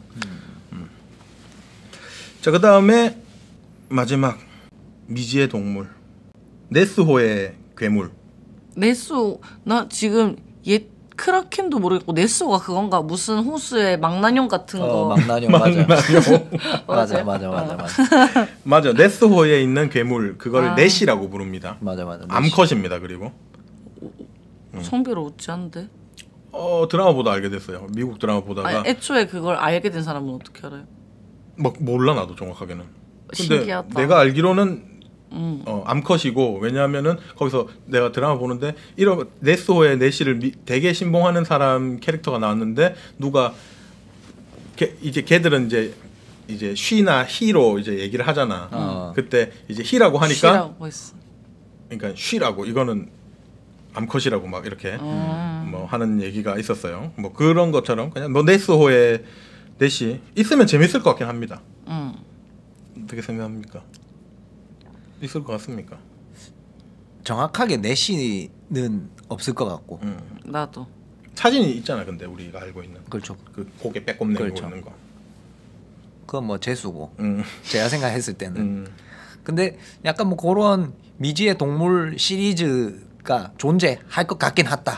자, 그다음에 마지막 미지의 동물 네스호의 괴물. 네스호 나 지금 옛 크라켄도 모르겠고 네스호가 그건가 무슨 호수의 망나뇽 같은 거. 망나뇽 맞아. 맞아. 네스호에 있는 괴물 그걸 넷이라고 부릅니다. 맞아. 암컷입니다. 그리고 성별을 웃지 않은데. 드라마 보다 알게 됐어요. 미국 드라마 보다가. 아니, 애초에 그걸 알게 된 사람은 어떻게 알아요? 막 몰라 나도 정확하게는. 근데 신기하다. 내가 알기로는 암컷이고 왜냐하면은 거기서 내가 드라마 보는데 이런 네스호의 내시를 되게 신봉하는 사람 캐릭터가 나왔는데 누가 이제 걔들은 이제 쉬나 히로 이제 얘기를 하잖아. 그때 이제 히라고 하니까 쉬라고 했어. 그러니까 쉬라고 이거는 암컷이라고 막 이렇게 뭐 하는 얘기가 있었어요. 뭐 그런 것처럼 그냥 뭐 네스호의 넷이 있으면 재밌을 것 같긴 합니다. 어떻게 생각합니까? 있을 것 같습니까? 정확하게 내시는 없을 것 같고. 나도. 사진이 있잖아. 근데 우리가 알고 있는. 그렇죠. 그 고개 빼꼼 내고 그렇죠. 있는 거. 그건 뭐 재수고. 제가 생각했을 때는. 음. 근데 약간 뭐 그런 미지의 동물 시리즈가 존재할 것 같긴 하다.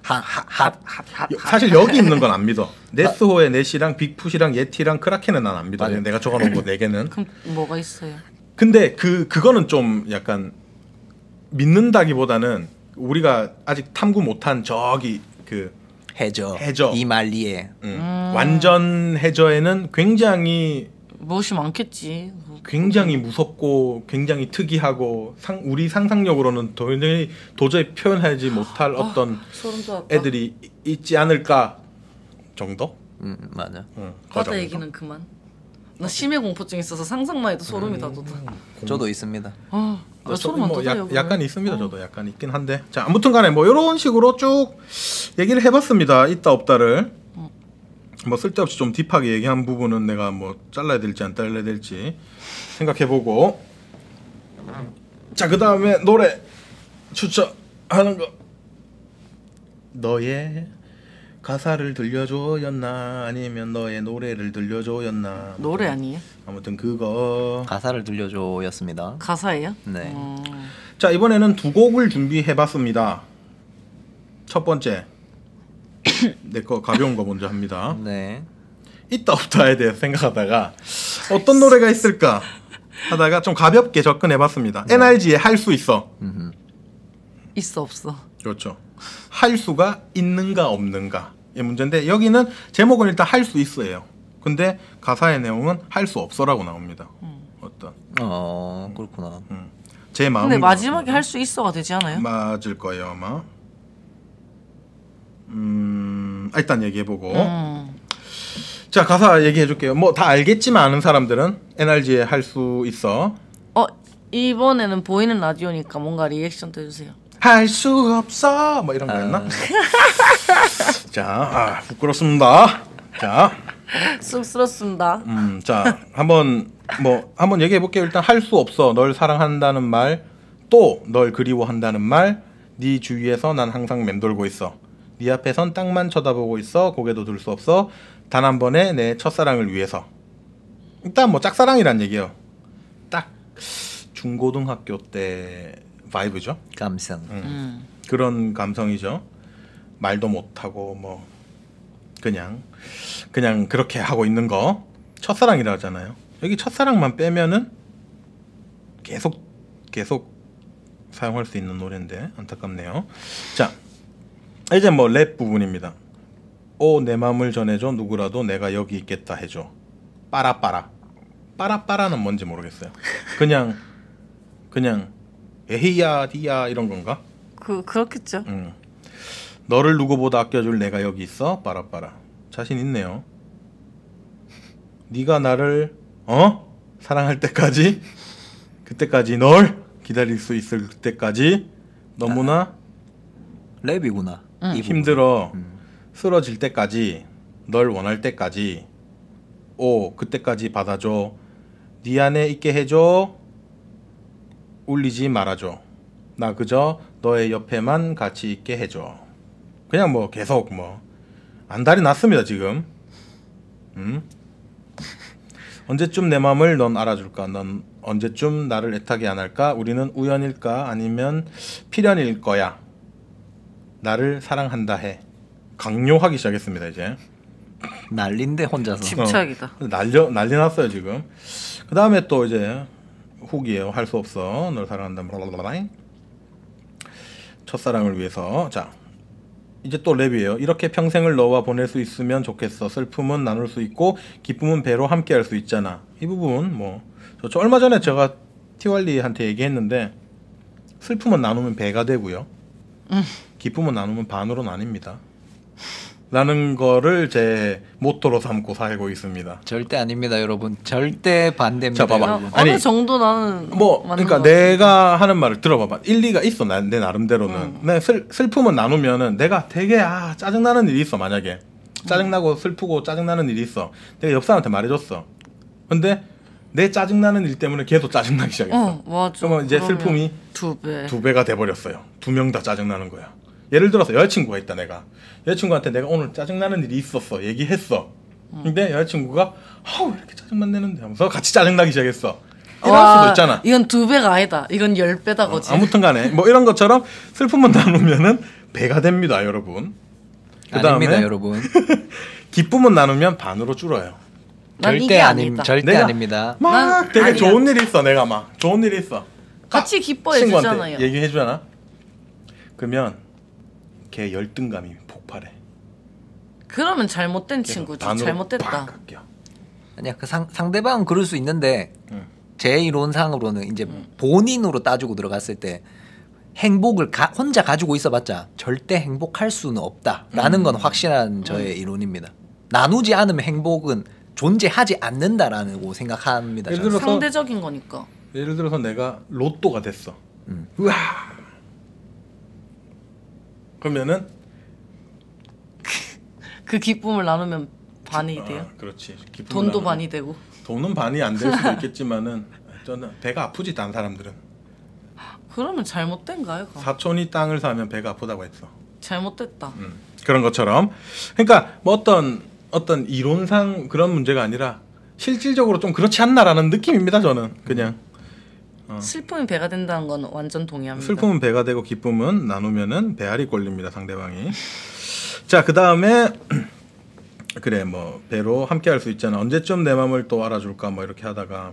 사실 여기 있는 건 안 믿어. 네스호의 넷이랑 빅풋이랑 예티랑 크라켄은 난 안 믿어. 맞아요. 내가 적어놓은 거 4개는. 그럼 뭐가 있어요? 근데 그거는 좀 약간 믿는다기보다는 우리가 아직 탐구 못한 저기 그 해저. 해저. 이말리에. 완전 해저에는 굉장히 무엇이 많겠지. 무섭고 굉장히 특이하고 우리 상상력으로는 도저히 표현하지 못할 어떤 소름 돋았다. 애들이 있지 않을까 정도? 맞아. 그 바다 정도? 얘기는 그만. 나 심해 공포증 있어서 상상만 해도 소름이 다 돋아. 저도 있습니다. 소름 안 뭐 돋아요. 약간 있습니다. 저도 약간 있긴 한데 자 아무튼간에 뭐 이런 식으로 쭉 얘기를 해봤습니다. 있다 없다를 뭐 쓸데없이 좀 딥하게 얘기한 부분은 내가 뭐 잘라야 될지 안 잘라야 될지 생각해보고 자 그다음에 노래 추천하는 거 너의 가사를 들려줘였나 아니면 너의 노래를 들려줘였나 노래 아니에요? 아무튼 그거 가사를 들려줘였습니다. 가사예요? 네. 자 이번에는 2곡을 준비해봤습니다. 첫 번째 내 거 가벼운 거 먼저 합니다. 네. 있다 없다에 대해서 생각하다가 어떤 노래가 있을까 하다가 좀 가볍게 접근해봤습니다. NRG의 할 수 있어. 있어 없어. 그렇죠. 할 수가 있는가 없는가 이 문제인데 여기는 제목은 일단 할 수 있어예요. 근데 가사의 내용은 할 수 없어라고 나옵니다. 어떤 그렇구나. 제 마음. 근데 마지막에 할 수 있어가 되지 않아요? 맞을 거예요 아마. 일단 얘기해보고. 자 가사 얘기해줄게요. 뭐 다 알겠지만 아는 사람들은 NRG의 할 수 있어. 이번에는 보이는 라디오니까 뭔가 리액션도 해주세요. 할 수 없어 뭐 이런 거였나? 자 부끄럽습니다. 자 쑥스럽습니다. 자 한번 뭐 한번 얘기해 볼게요. 일단 할 수 없어. 널 사랑한다는 말, 또 널 그리워한다는 말. 네 주위에서 난 항상 맴돌고 있어. 네 앞에선 땅만 쳐다보고 있어. 고개도 들 수 없어. 단 한 번의 내 첫사랑을 위해서. 일단 뭐 짝사랑이란 얘기예요. 딱 중고등학교 때 바이브죠. 감성. 그런 감성이죠. 말도 못하고 뭐 그냥 그렇게 하고 있는 거 첫사랑이라 하잖아요. 여기 첫사랑만 빼면은 계속 사용할 수 있는 노래인데 안타깝네요. 자, 이제 뭐 랩 부분입니다. 오, 내 맘을 전해줘. 누구라도 내가 여기 있겠다 해줘. 빠라빠라는 뭔지 모르겠어요. 그냥 에히야 디야 이런 건가? 그렇겠죠. 너를 누구보다 아껴줄 내가 여기 있어. 빠라빠라. 자신 있네요. 네가 나를 사랑할 때까지, 그때까지 널 기다릴 수 있을 때까지 너무나 랩이구나. 이 힘들어. 쓰러질 때까지, 널 원할 때까지, 오 그때까지 받아줘. 네 안에 있게 해줘. 울리지 말아줘. 나 그저 너의 옆에만 같이 있게 해줘. 그냥 뭐 계속 뭐 안달이 났습니다 지금. 언제쯤 내 맘을 넌 알아줄까? 넌 언제쯤 나를 애타게 안 할까? 우리는 우연일까? 아니면 필연일 거야? 나를 사랑한다 해. 강요하기 시작했습니다 이제. 난린데 혼자서. 집착이다. 난리 났어요 지금. 그 다음에 또 이제 훅이에요. 할 수 없어. 널 사랑한다. 블라블라블라. 첫사랑을 위해서. 자, 이제 또 랩이에요. 이렇게 평생을 너와 보낼 수 있으면 좋겠어. 슬픔은 나눌 수 있고 기쁨은 배로 함께 할 수 있잖아. 이 부분 뭐 저 얼마 전에 제가 티왈리한테 얘기했는데 슬픔은 나누면 배가 되고요. 기쁨은 나누면 반으로 나뉩니다. 라는 거를 제 모토로 삼고 살고 있습니다. 절대 아닙니다, 여러분. 절대 반대입니다. 자, 봐봐. 여러분. 어느 정도 나는 뭐 맞는 그러니까 것 내가 하는 말을 들어봐봐. 일리가 있어. 내 나름대로는. 내 슬픔은 나누면은 내가 되게 짜증나는 일이 있어. 만약에 짜증나고 슬프고 짜증나는 일이 있어. 내가 옆 사람한테 말해줬어. 근데 내 짜증나는 일 때문에 계속 짜증나기 시작했어. 맞아. 그러면 이제 그러면 슬픔이 두 배가 돼버렸어요. 두 명 다 짜증나는 거야. 예를 들어서 여자친구가 있다. 내가 여자친구한테 내가 오늘 짜증나는 일이 있었어 얘기했어. 근데 여자친구가 왜 이렇게 짜증만 내는데 하면서 같이 짜증나기 시작했어. 이럴 수도 있잖아. 이건 2배가 아니다. 이건 10배다 거지. 아무튼 간에 뭐 이런 것처럼 슬픔은 나누면은 배가 됩니다 여러분. 그다음에 아닙니다, 여러분. 기쁨은 나누면 반으로 줄어요. 난 절대 이게 아님, 아니다. 절대 내가 아닙니다. 막 난 되게 아니야. 좋은 일이 있어. 내가 막 좋은 일이 있어. 같이 기뻐해 친구한테 주잖아요. 얘기해 주잖아. 그러면 걔 열등감이 폭발해. 그러면 잘못된 친구지. 반으로 잘못됐다. 팍 깎여. 아니야, 그 상대방은 그럴 수 있는데 응. 제 이론상으로는 이제 본인으로 따지고 들어갔을 때 행복을 혼자 가지고 있어봤자 절대 행복할 수는 없다라는 건 확실한 저의 이론입니다. 나누지 않으면 행복은 존재하지 않는다라고 생각합니다. 예를 저는. 들어서 상대적인 거니까. 예를 들어서 내가 로또가 됐어. 우와. 그러면은 그 기쁨을 나누면 반이 돼요. 그렇지. 기쁨을 돈도 나누면. 반이 되고. 돈은 반이 안 될 수도 있겠지만은 저는 배가 아프지 다른 사람들은. 그러면 잘못된가요? 그거? 사촌이 땅을 사면 배가 아프다고 했어. 잘못됐다. 그런 것처럼. 그러니까 뭐 어떤 이론상 그런 문제가 아니라 실질적으로 좀 그렇지 않나라는 느낌입니다. 저는 그냥. 슬픔이 배가 된다는 건 완전 동의합니다. 슬픔은 배가 되고 기쁨은 나누면은 배알이 꼴립니다. 상대방이. 자, 그 다음에 그래 뭐 배로 함께 할 수 있잖아. 언제쯤 내 맘을 또 알아줄까 뭐 이렇게 하다가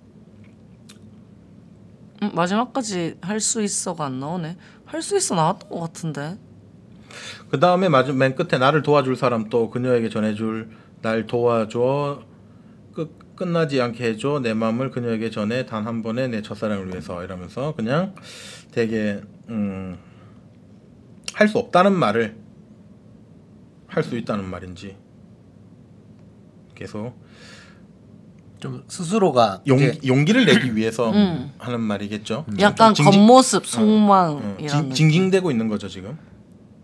마지막까지 할 수 있어가 안 나오네. 할 수 있어 나왔던 것 같은데. 그 다음에 맨 끝에 나를 도와줄 사람 또 그녀에게 전해줄 날 도와줘. 끝나지 않게 해줘. 내 마음을 그녀에게 전해 단 한 번에 내 첫사랑을 위해서 이러면서 그냥 되게 할 수 없다는 말을 할 수 있다는 말인지 계속 좀 스스로가 용기를 내기 위해서 하는 말이겠죠. 약간 겉모습, 속망이라는. 징징대고 있는 거죠 지금.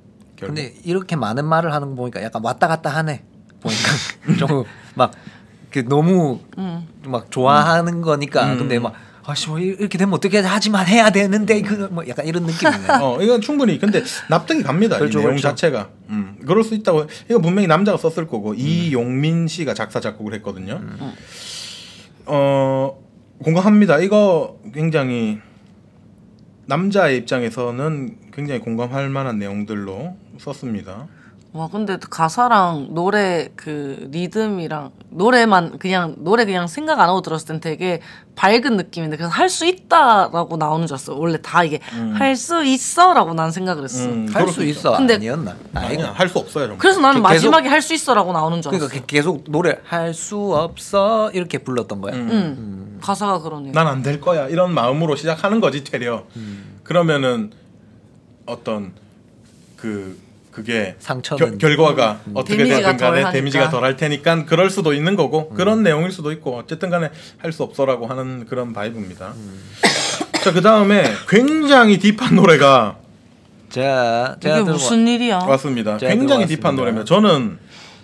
근데 이렇게 많은 말을 하는 거 보니까 약간 왔다 갔다 하네. 보니까 좀 막 너무 막 좋아하는 거니까 근데 막 아씨 뭐 이렇게 되면 어떻게 하지만 해야 되는데 그 뭐 약간 이런 느낌이네. 이건 충분히 근데 납득이 갑니다. 그렇죠, 이 내용 그렇죠. 자체가. 그럴 수 있다고. 이거 분명히 남자가 썼을 거고 이용민 씨가 작사 작곡을 했거든요. 공감합니다. 이거 굉장히 남자의 입장에서는 굉장히 공감할 만한 내용들로 썼습니다. 와 근데 가사랑 노래 그 리듬이랑 노래만 그냥 노래 그냥 생각 안 하고 들었을 땐 되게 밝은 느낌인데 그래서 할 수 있다라고 나오는 줄 알았어. 원래 다 이게 할 수 있어라고 난 생각을 했어. 할 수 있어. 근데 아니었나? 아니야, 할 수 없어요. 정말. 그래서 나는 계속- 마지막에 할 수 있어라고 나오는 줄 알았어. 그러니까 계속 노래 할 수 없어 이렇게 불렀던 거야. 가사가 그러네. 난 안 될 거야 이런 마음으로 시작하는 거지 되려. 그러면은 어떤 그게 상처는 결과가 어떻게 데미지가 되든 간에 덜하니까. 데미지가 덜할 테니까 그럴 수도 있는 거고 그런 내용일 수도 있고 어쨌든 간에 할 수 없어라고 하는 그런 바이브입니다. 자, 그다음에 굉장히 딥한 노래가 자, 이게 무슨 일이야? 왔습니다. 제가 굉장히 들어왔습니다. 딥한 노래입니다. 저는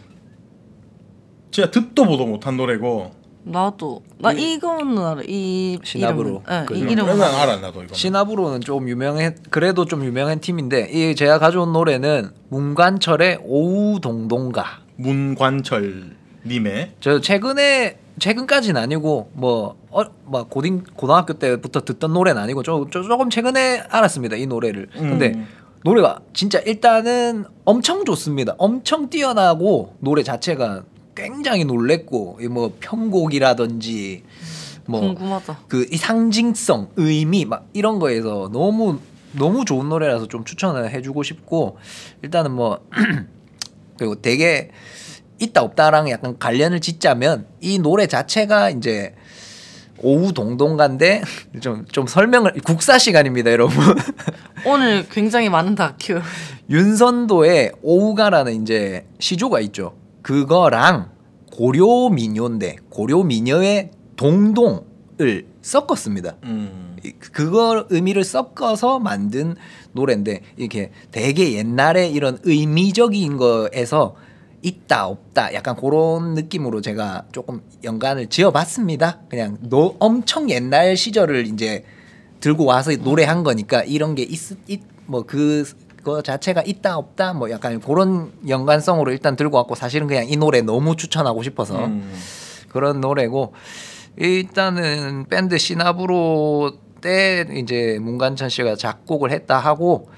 진짜 듣도 보도 못한 노래고 나도 나 이거는 알아. 이 시나브로. 이름은. 그 이 이런 이름은 건 알아 나도 이거. 시나브로는 좀 그래도 좀 유명한 팀인데 이 제가 가져온 노래는 문관철의 오후 동동가. 문관철 님의 저 최근까지는 아니고 막 고등학교 때부터 듣던 노래는 아니고 조금 최근에 알았습니다 이 노래를. 근데 노래가 진짜 일단은 엄청 좋습니다. 엄청 뛰어나고 노래 자체가 굉장히 놀랬고 뭐 편곡이라든지 뭐 궁금하다. 그 이 상징성, 의미 막 이런 거에서 너무 좋은 노래라서 좀 추천을 해주고 싶고 일단은 뭐 그리고 되게 있다 없다랑 약간 관련을 짓자면 이 노래 자체가 이제 오후 동동가인데 좀 설명을 국사 시간입니다 여러분. 오늘 굉장히 많은 다큐. 윤선도의 오후가라는 이제 시조가 있죠. 그거랑 고려미녀인데 고려미녀의 동동을 섞었습니다. 그거 의미를 섞어서 만든 노래인데 이렇게 되게 옛날에 이런 의미적인 거에서 있다 없다 약간 그런 느낌으로 제가 조금 연관을 지어봤습니다. 그냥 엄청 옛날 시절을 이제 들고 와서 노래한 거니까 이런 게 그거 자체가 있다 없다 뭐 약간 그런 연관성으로 일단 들고 왔고 사실은 그냥 이 노래 너무 추천하고 싶어서 그런 노래고 일단은 밴드 시나브로 때 이제 문관천 씨가 작곡을 했다 하고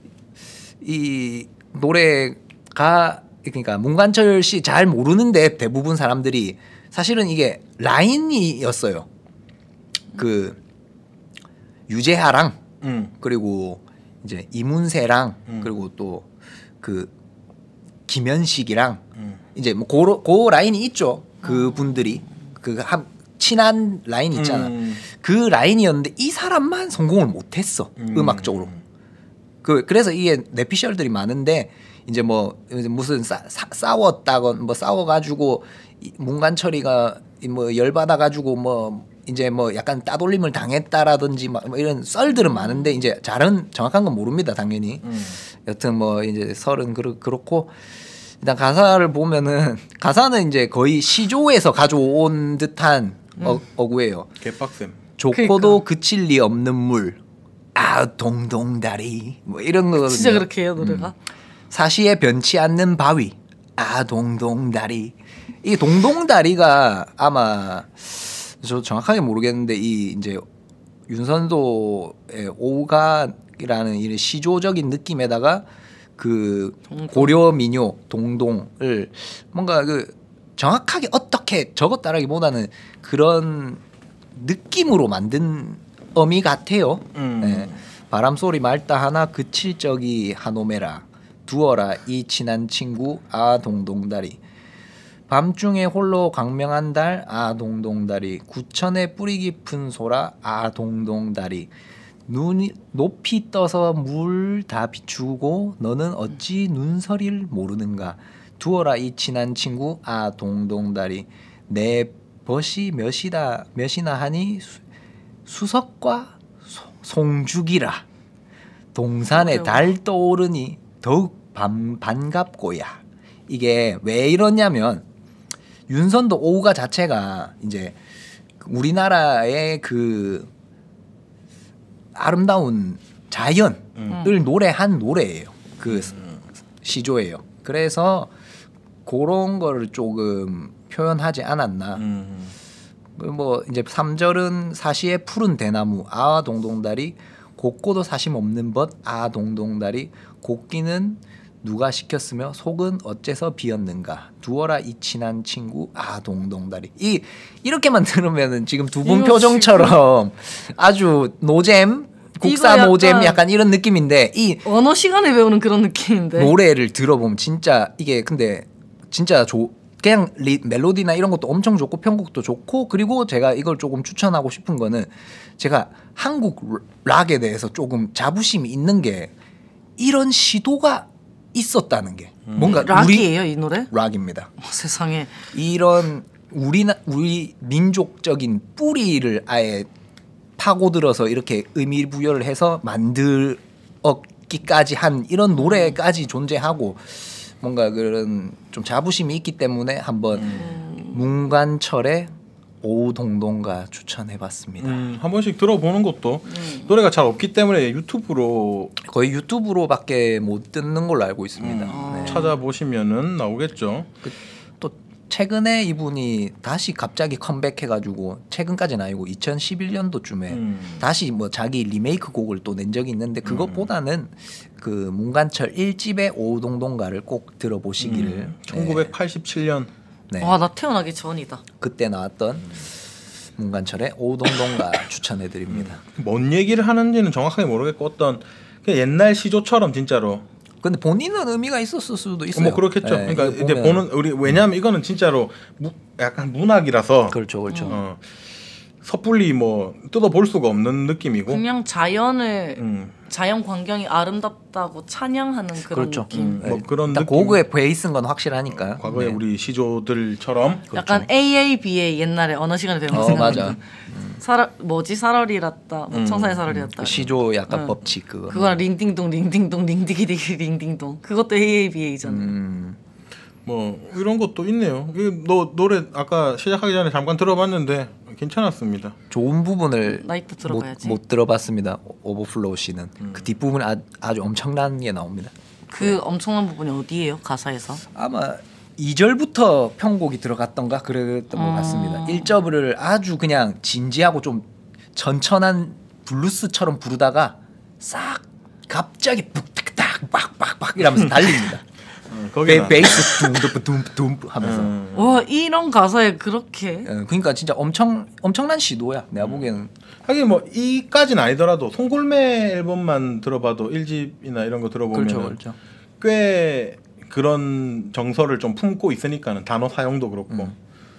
이 노래가 그러니까 문관철 씨 잘 모르는데 대부분 사람들이 사실은 이게 라인이었어요. 그 유재하랑 그리고 이제 이문세랑 그리고 또 그 김현식이랑 이제 뭐 그 라인이 있죠. 그 분들이 그 친한 라인 있잖아. 그 라인이었는데 이 사람만 성공을 못했어 음악적으로. 그래서 이게 내피셜들이 많은데 이제 뭐 무슨 싸웠다건 뭐 싸워가지고 문관철이가 뭐 열받아가지고 뭐 이제 뭐 약간 따돌림을 당했다라든지 뭐 이런 썰들은 많은데 이제 잘은 정확한 건 모릅니다 당연히. 여튼 뭐 이제 설은 그렇고 일단 가사를 보면은 가사는 이제 거의 시조에서 가져온 듯한 어구예요. 개빡셈. 좋고도 그칠 리 없는 물. 아 동동다리 뭐 이런 거거든요. 진짜 그렇게 해요 노래가. 사시에 변치 않는 바위. 아 동동다리. 이 동동다리가 아마 저 정확하게 모르겠는데 이 이제 윤선도의 오가라는 이 시조적인 느낌에다가 그 고려 민요 동동을 뭔가 그 정확하게 어떻게 적었다라기보다는 그런 느낌으로 만든 어미 같아요. 네. 바람소리 맑다 하나 그칠 적이 한오메라 두어라 이 친한 친구 아 동동다리 밤중에 홀로 광명한 달 아 동동다리 구천에 뿌리 깊은 소라 아 동동다리 눈이 높이 떠서 물 다 비추고 너는 어찌 눈서리를 모르는가 두어라 이 친한 친구 아 동동다리 내 벗이 몇이나 하니 수석과 송죽이라 동산에 달 떠오르니 더욱 반갑고야. 이게 왜 이러냐면 윤선도 오우가 자체가 이제 우리나라의 그 아름다운 자연을 노래한 노래예요. 그 시조예요. 그래서 그런 거를 조금 표현하지 않았나. 뭐 이제 3절은 사시의 푸른 대나무 아 동동다리 곡고도 사심 없는 벗 아 동동다리 곡기는 누가 시켰으며 속은 어째서 비었는가 두어라 이 친한 친구 아 동동다리 이렇게만 들으면은 지금 두 분 표정처럼 아주 노잼 국사 노잼 약간 이런 느낌인데 이 언어 시간에 배우는 그런 느낌인데 노래를 들어보면 진짜 이게 근데 진짜 그냥 멜로디나 이런 것도 엄청 좋고 편곡도 좋고 그리고 제가 이걸 조금 추천하고 싶은 거는 제가 한국 락에 대해서 조금 자부심이 있는 게 이런 시도가 있었다는 게 뭔가 락이에요 이 노래? 락입니다. 세상에 이런 우리 민족적인 뿌리를 아예 파고들어서 이렇게 의미 부여를 해서 만들었기까지 한 이런 노래까지 존재하고 뭔가 그런 좀 자부심이 있기 때문에 한번 문관철의 오동동가 추천해봤습니다. 한 번씩 들어보는 것도 노래가 잘 없기 때문에 유튜브로 거의 유튜브로밖에 못 듣는 걸로 알고 있습니다. 네. 찾아보시면은 나오겠죠. 또 최근에 이분이 다시 갑자기 컴백해가지고 최근까지는 아니고 2011년도쯤에 다시 뭐 자기 리메이크 곡을 또 낸 적이 있는데 그것보다는 그 문관철 1집의 오동동가를 꼭 들어보시기를 1987년 네. 와 나 태어나기 전이다. 그때 나왔던 문관철의 오동동가 추천해드립니다. 뭔 얘기를 하는지는 정확하게 모르겠고 어떤 그냥 옛날 시조처럼 진짜로. 근데 본인은 의미가 있었을 수도 있어요. 뭐 그렇겠죠. 네, 그러니까 이제 보는 우리 왜냐하면 이거는 진짜로 약간 문학이라서 그렇죠. 섣불리 뭐 뜯어 볼 수가 없는 느낌이고 그냥 자연을 자연 광경이 아름답다고 찬양하는 그런 그렇죠. 느낌. 뭐 그런 일단 느낌. 고흐의 베이스인 건 확실하니까. 과거에 네. 우리 시조들처럼 약간 AABA 옛날에 언어 시간에 배운 거 맞아. 사러리랐다 청사의 사러리였다. 그 시조 약간 법칙 그거. 그거랑 링딩동 링딩동 링디기디기 링딩동 그것도 AABA잖아. 뭐 이런 것도 있네요. 너 노래 아까 시작하기 전에 잠깐 들어봤는데 괜찮았습니다. 좋은 부분을 나 이따 들어봐야지. 못 들어봤습니다. 오버플로우 씨는 그 뒷부분 아주 엄청난 게 나옵니다. 그 엄청난 부분이 어디예요 가사에서? 아마 2절부터 편곡이 들어갔던가 그랬던 것 같습니다. 1절을 아주 그냥 진지하고 좀 천천한 블루스처럼 부르다가 싹 갑자기 푹탁탁 빡빡빡 이러면서 달립니다. 베이스 둠둠둠 하면서 와 이런 가사에 그렇게 그러니까 진짜 엄청난 시도야. 내가 보기에는 하긴 뭐 이까지는 아니더라도 송골매 앨범만 들어봐도 1집이나 이런 거 들어보면 그렇죠. 꽤 그런 정서를 좀 품고 있으니까는 단어 사용도 그렇고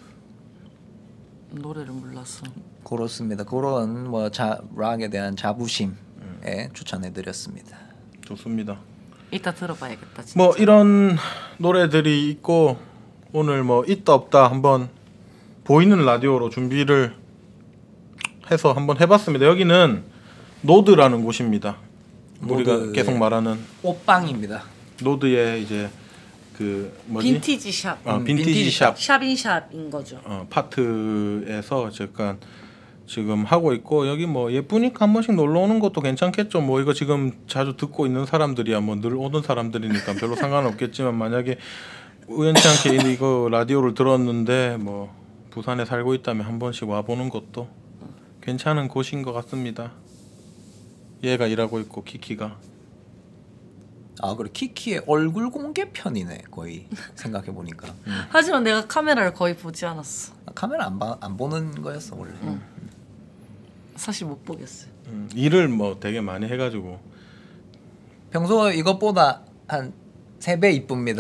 노래를 몰랐어. 그렇습니다. 그런 뭐 락에 대한 자부심에 추천해드렸습니다. 좋습니다. 이따 들어봐야겠다. 진짜. 뭐 이런 노래들이 있고 오늘 뭐 있다 없다 한번 보이는 라디오로 준비를 해서 한번 해봤습니다. 여기는 노드라는 곳입니다. 우리가 계속 말하는 옷방입니다. 노드의 이제 그 뭐지? 빈티지 샵. 빈티지 샵. 샵인 거죠. 파트에서 잠깐 지금 하고 있고 여기 뭐 예쁘니까 한 번씩 놀러 오는 것도 괜찮겠죠. 뭐 이거 지금 자주 듣고 있는 사람들이야 뭐 늘 오는 사람들이니까 별로 상관없겠지만 만약에 우연치 않게 이거 라디오를 들었는데 뭐 부산에 살고 있다면 한 번씩 와 보는 것도 괜찮은 곳인 것 같습니다. 얘가 일하고 있고 키키가. 그래 키키의 얼굴 공개 편이네 거의 생각해 보니까. 하지만 내가 카메라를 거의 보지 않았어. 카메라 안 보는 거였어 원래. 사실 못 보겠어요. 일을 뭐 되게 많이 해가지고 평소 이것보다 한 3배 이쁩니다.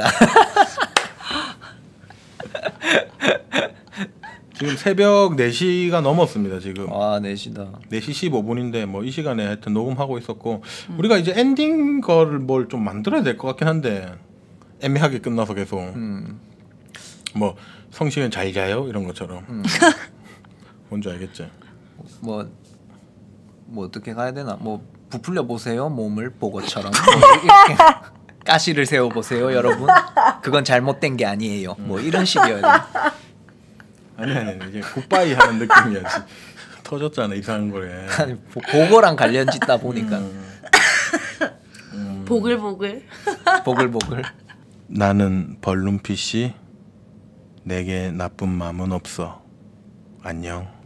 지금 새벽 4시가 넘었습니다. 지금 4시다. 4시 15분인데 뭐 이 시간에 하여튼 녹음하고 있었고 우리가 이제 엔딩 거를 뭘 좀 만들어야 될 것 같긴 한데 애매하게 끝나서 계속 뭐 성시경 잘 자요 이런 것처럼 뭔지 알겠지? 뭐 어떻게 가야 되나? 뭐 부풀려 보세요 몸을 보고처럼 이렇게 가시를 세워 보세요 여러분. 그건 잘못된 게 아니에요. 뭐 이런 식이어야 돼. 아니 이게 굿바이 하는 느낌이야지. 터졌잖아 이상한 거에. 아니, 보거랑 관련 짓다 보니까 보글보글. 보글보글. 나는 벌룬 PC. 내게 나쁜 마음은 없어. 안녕.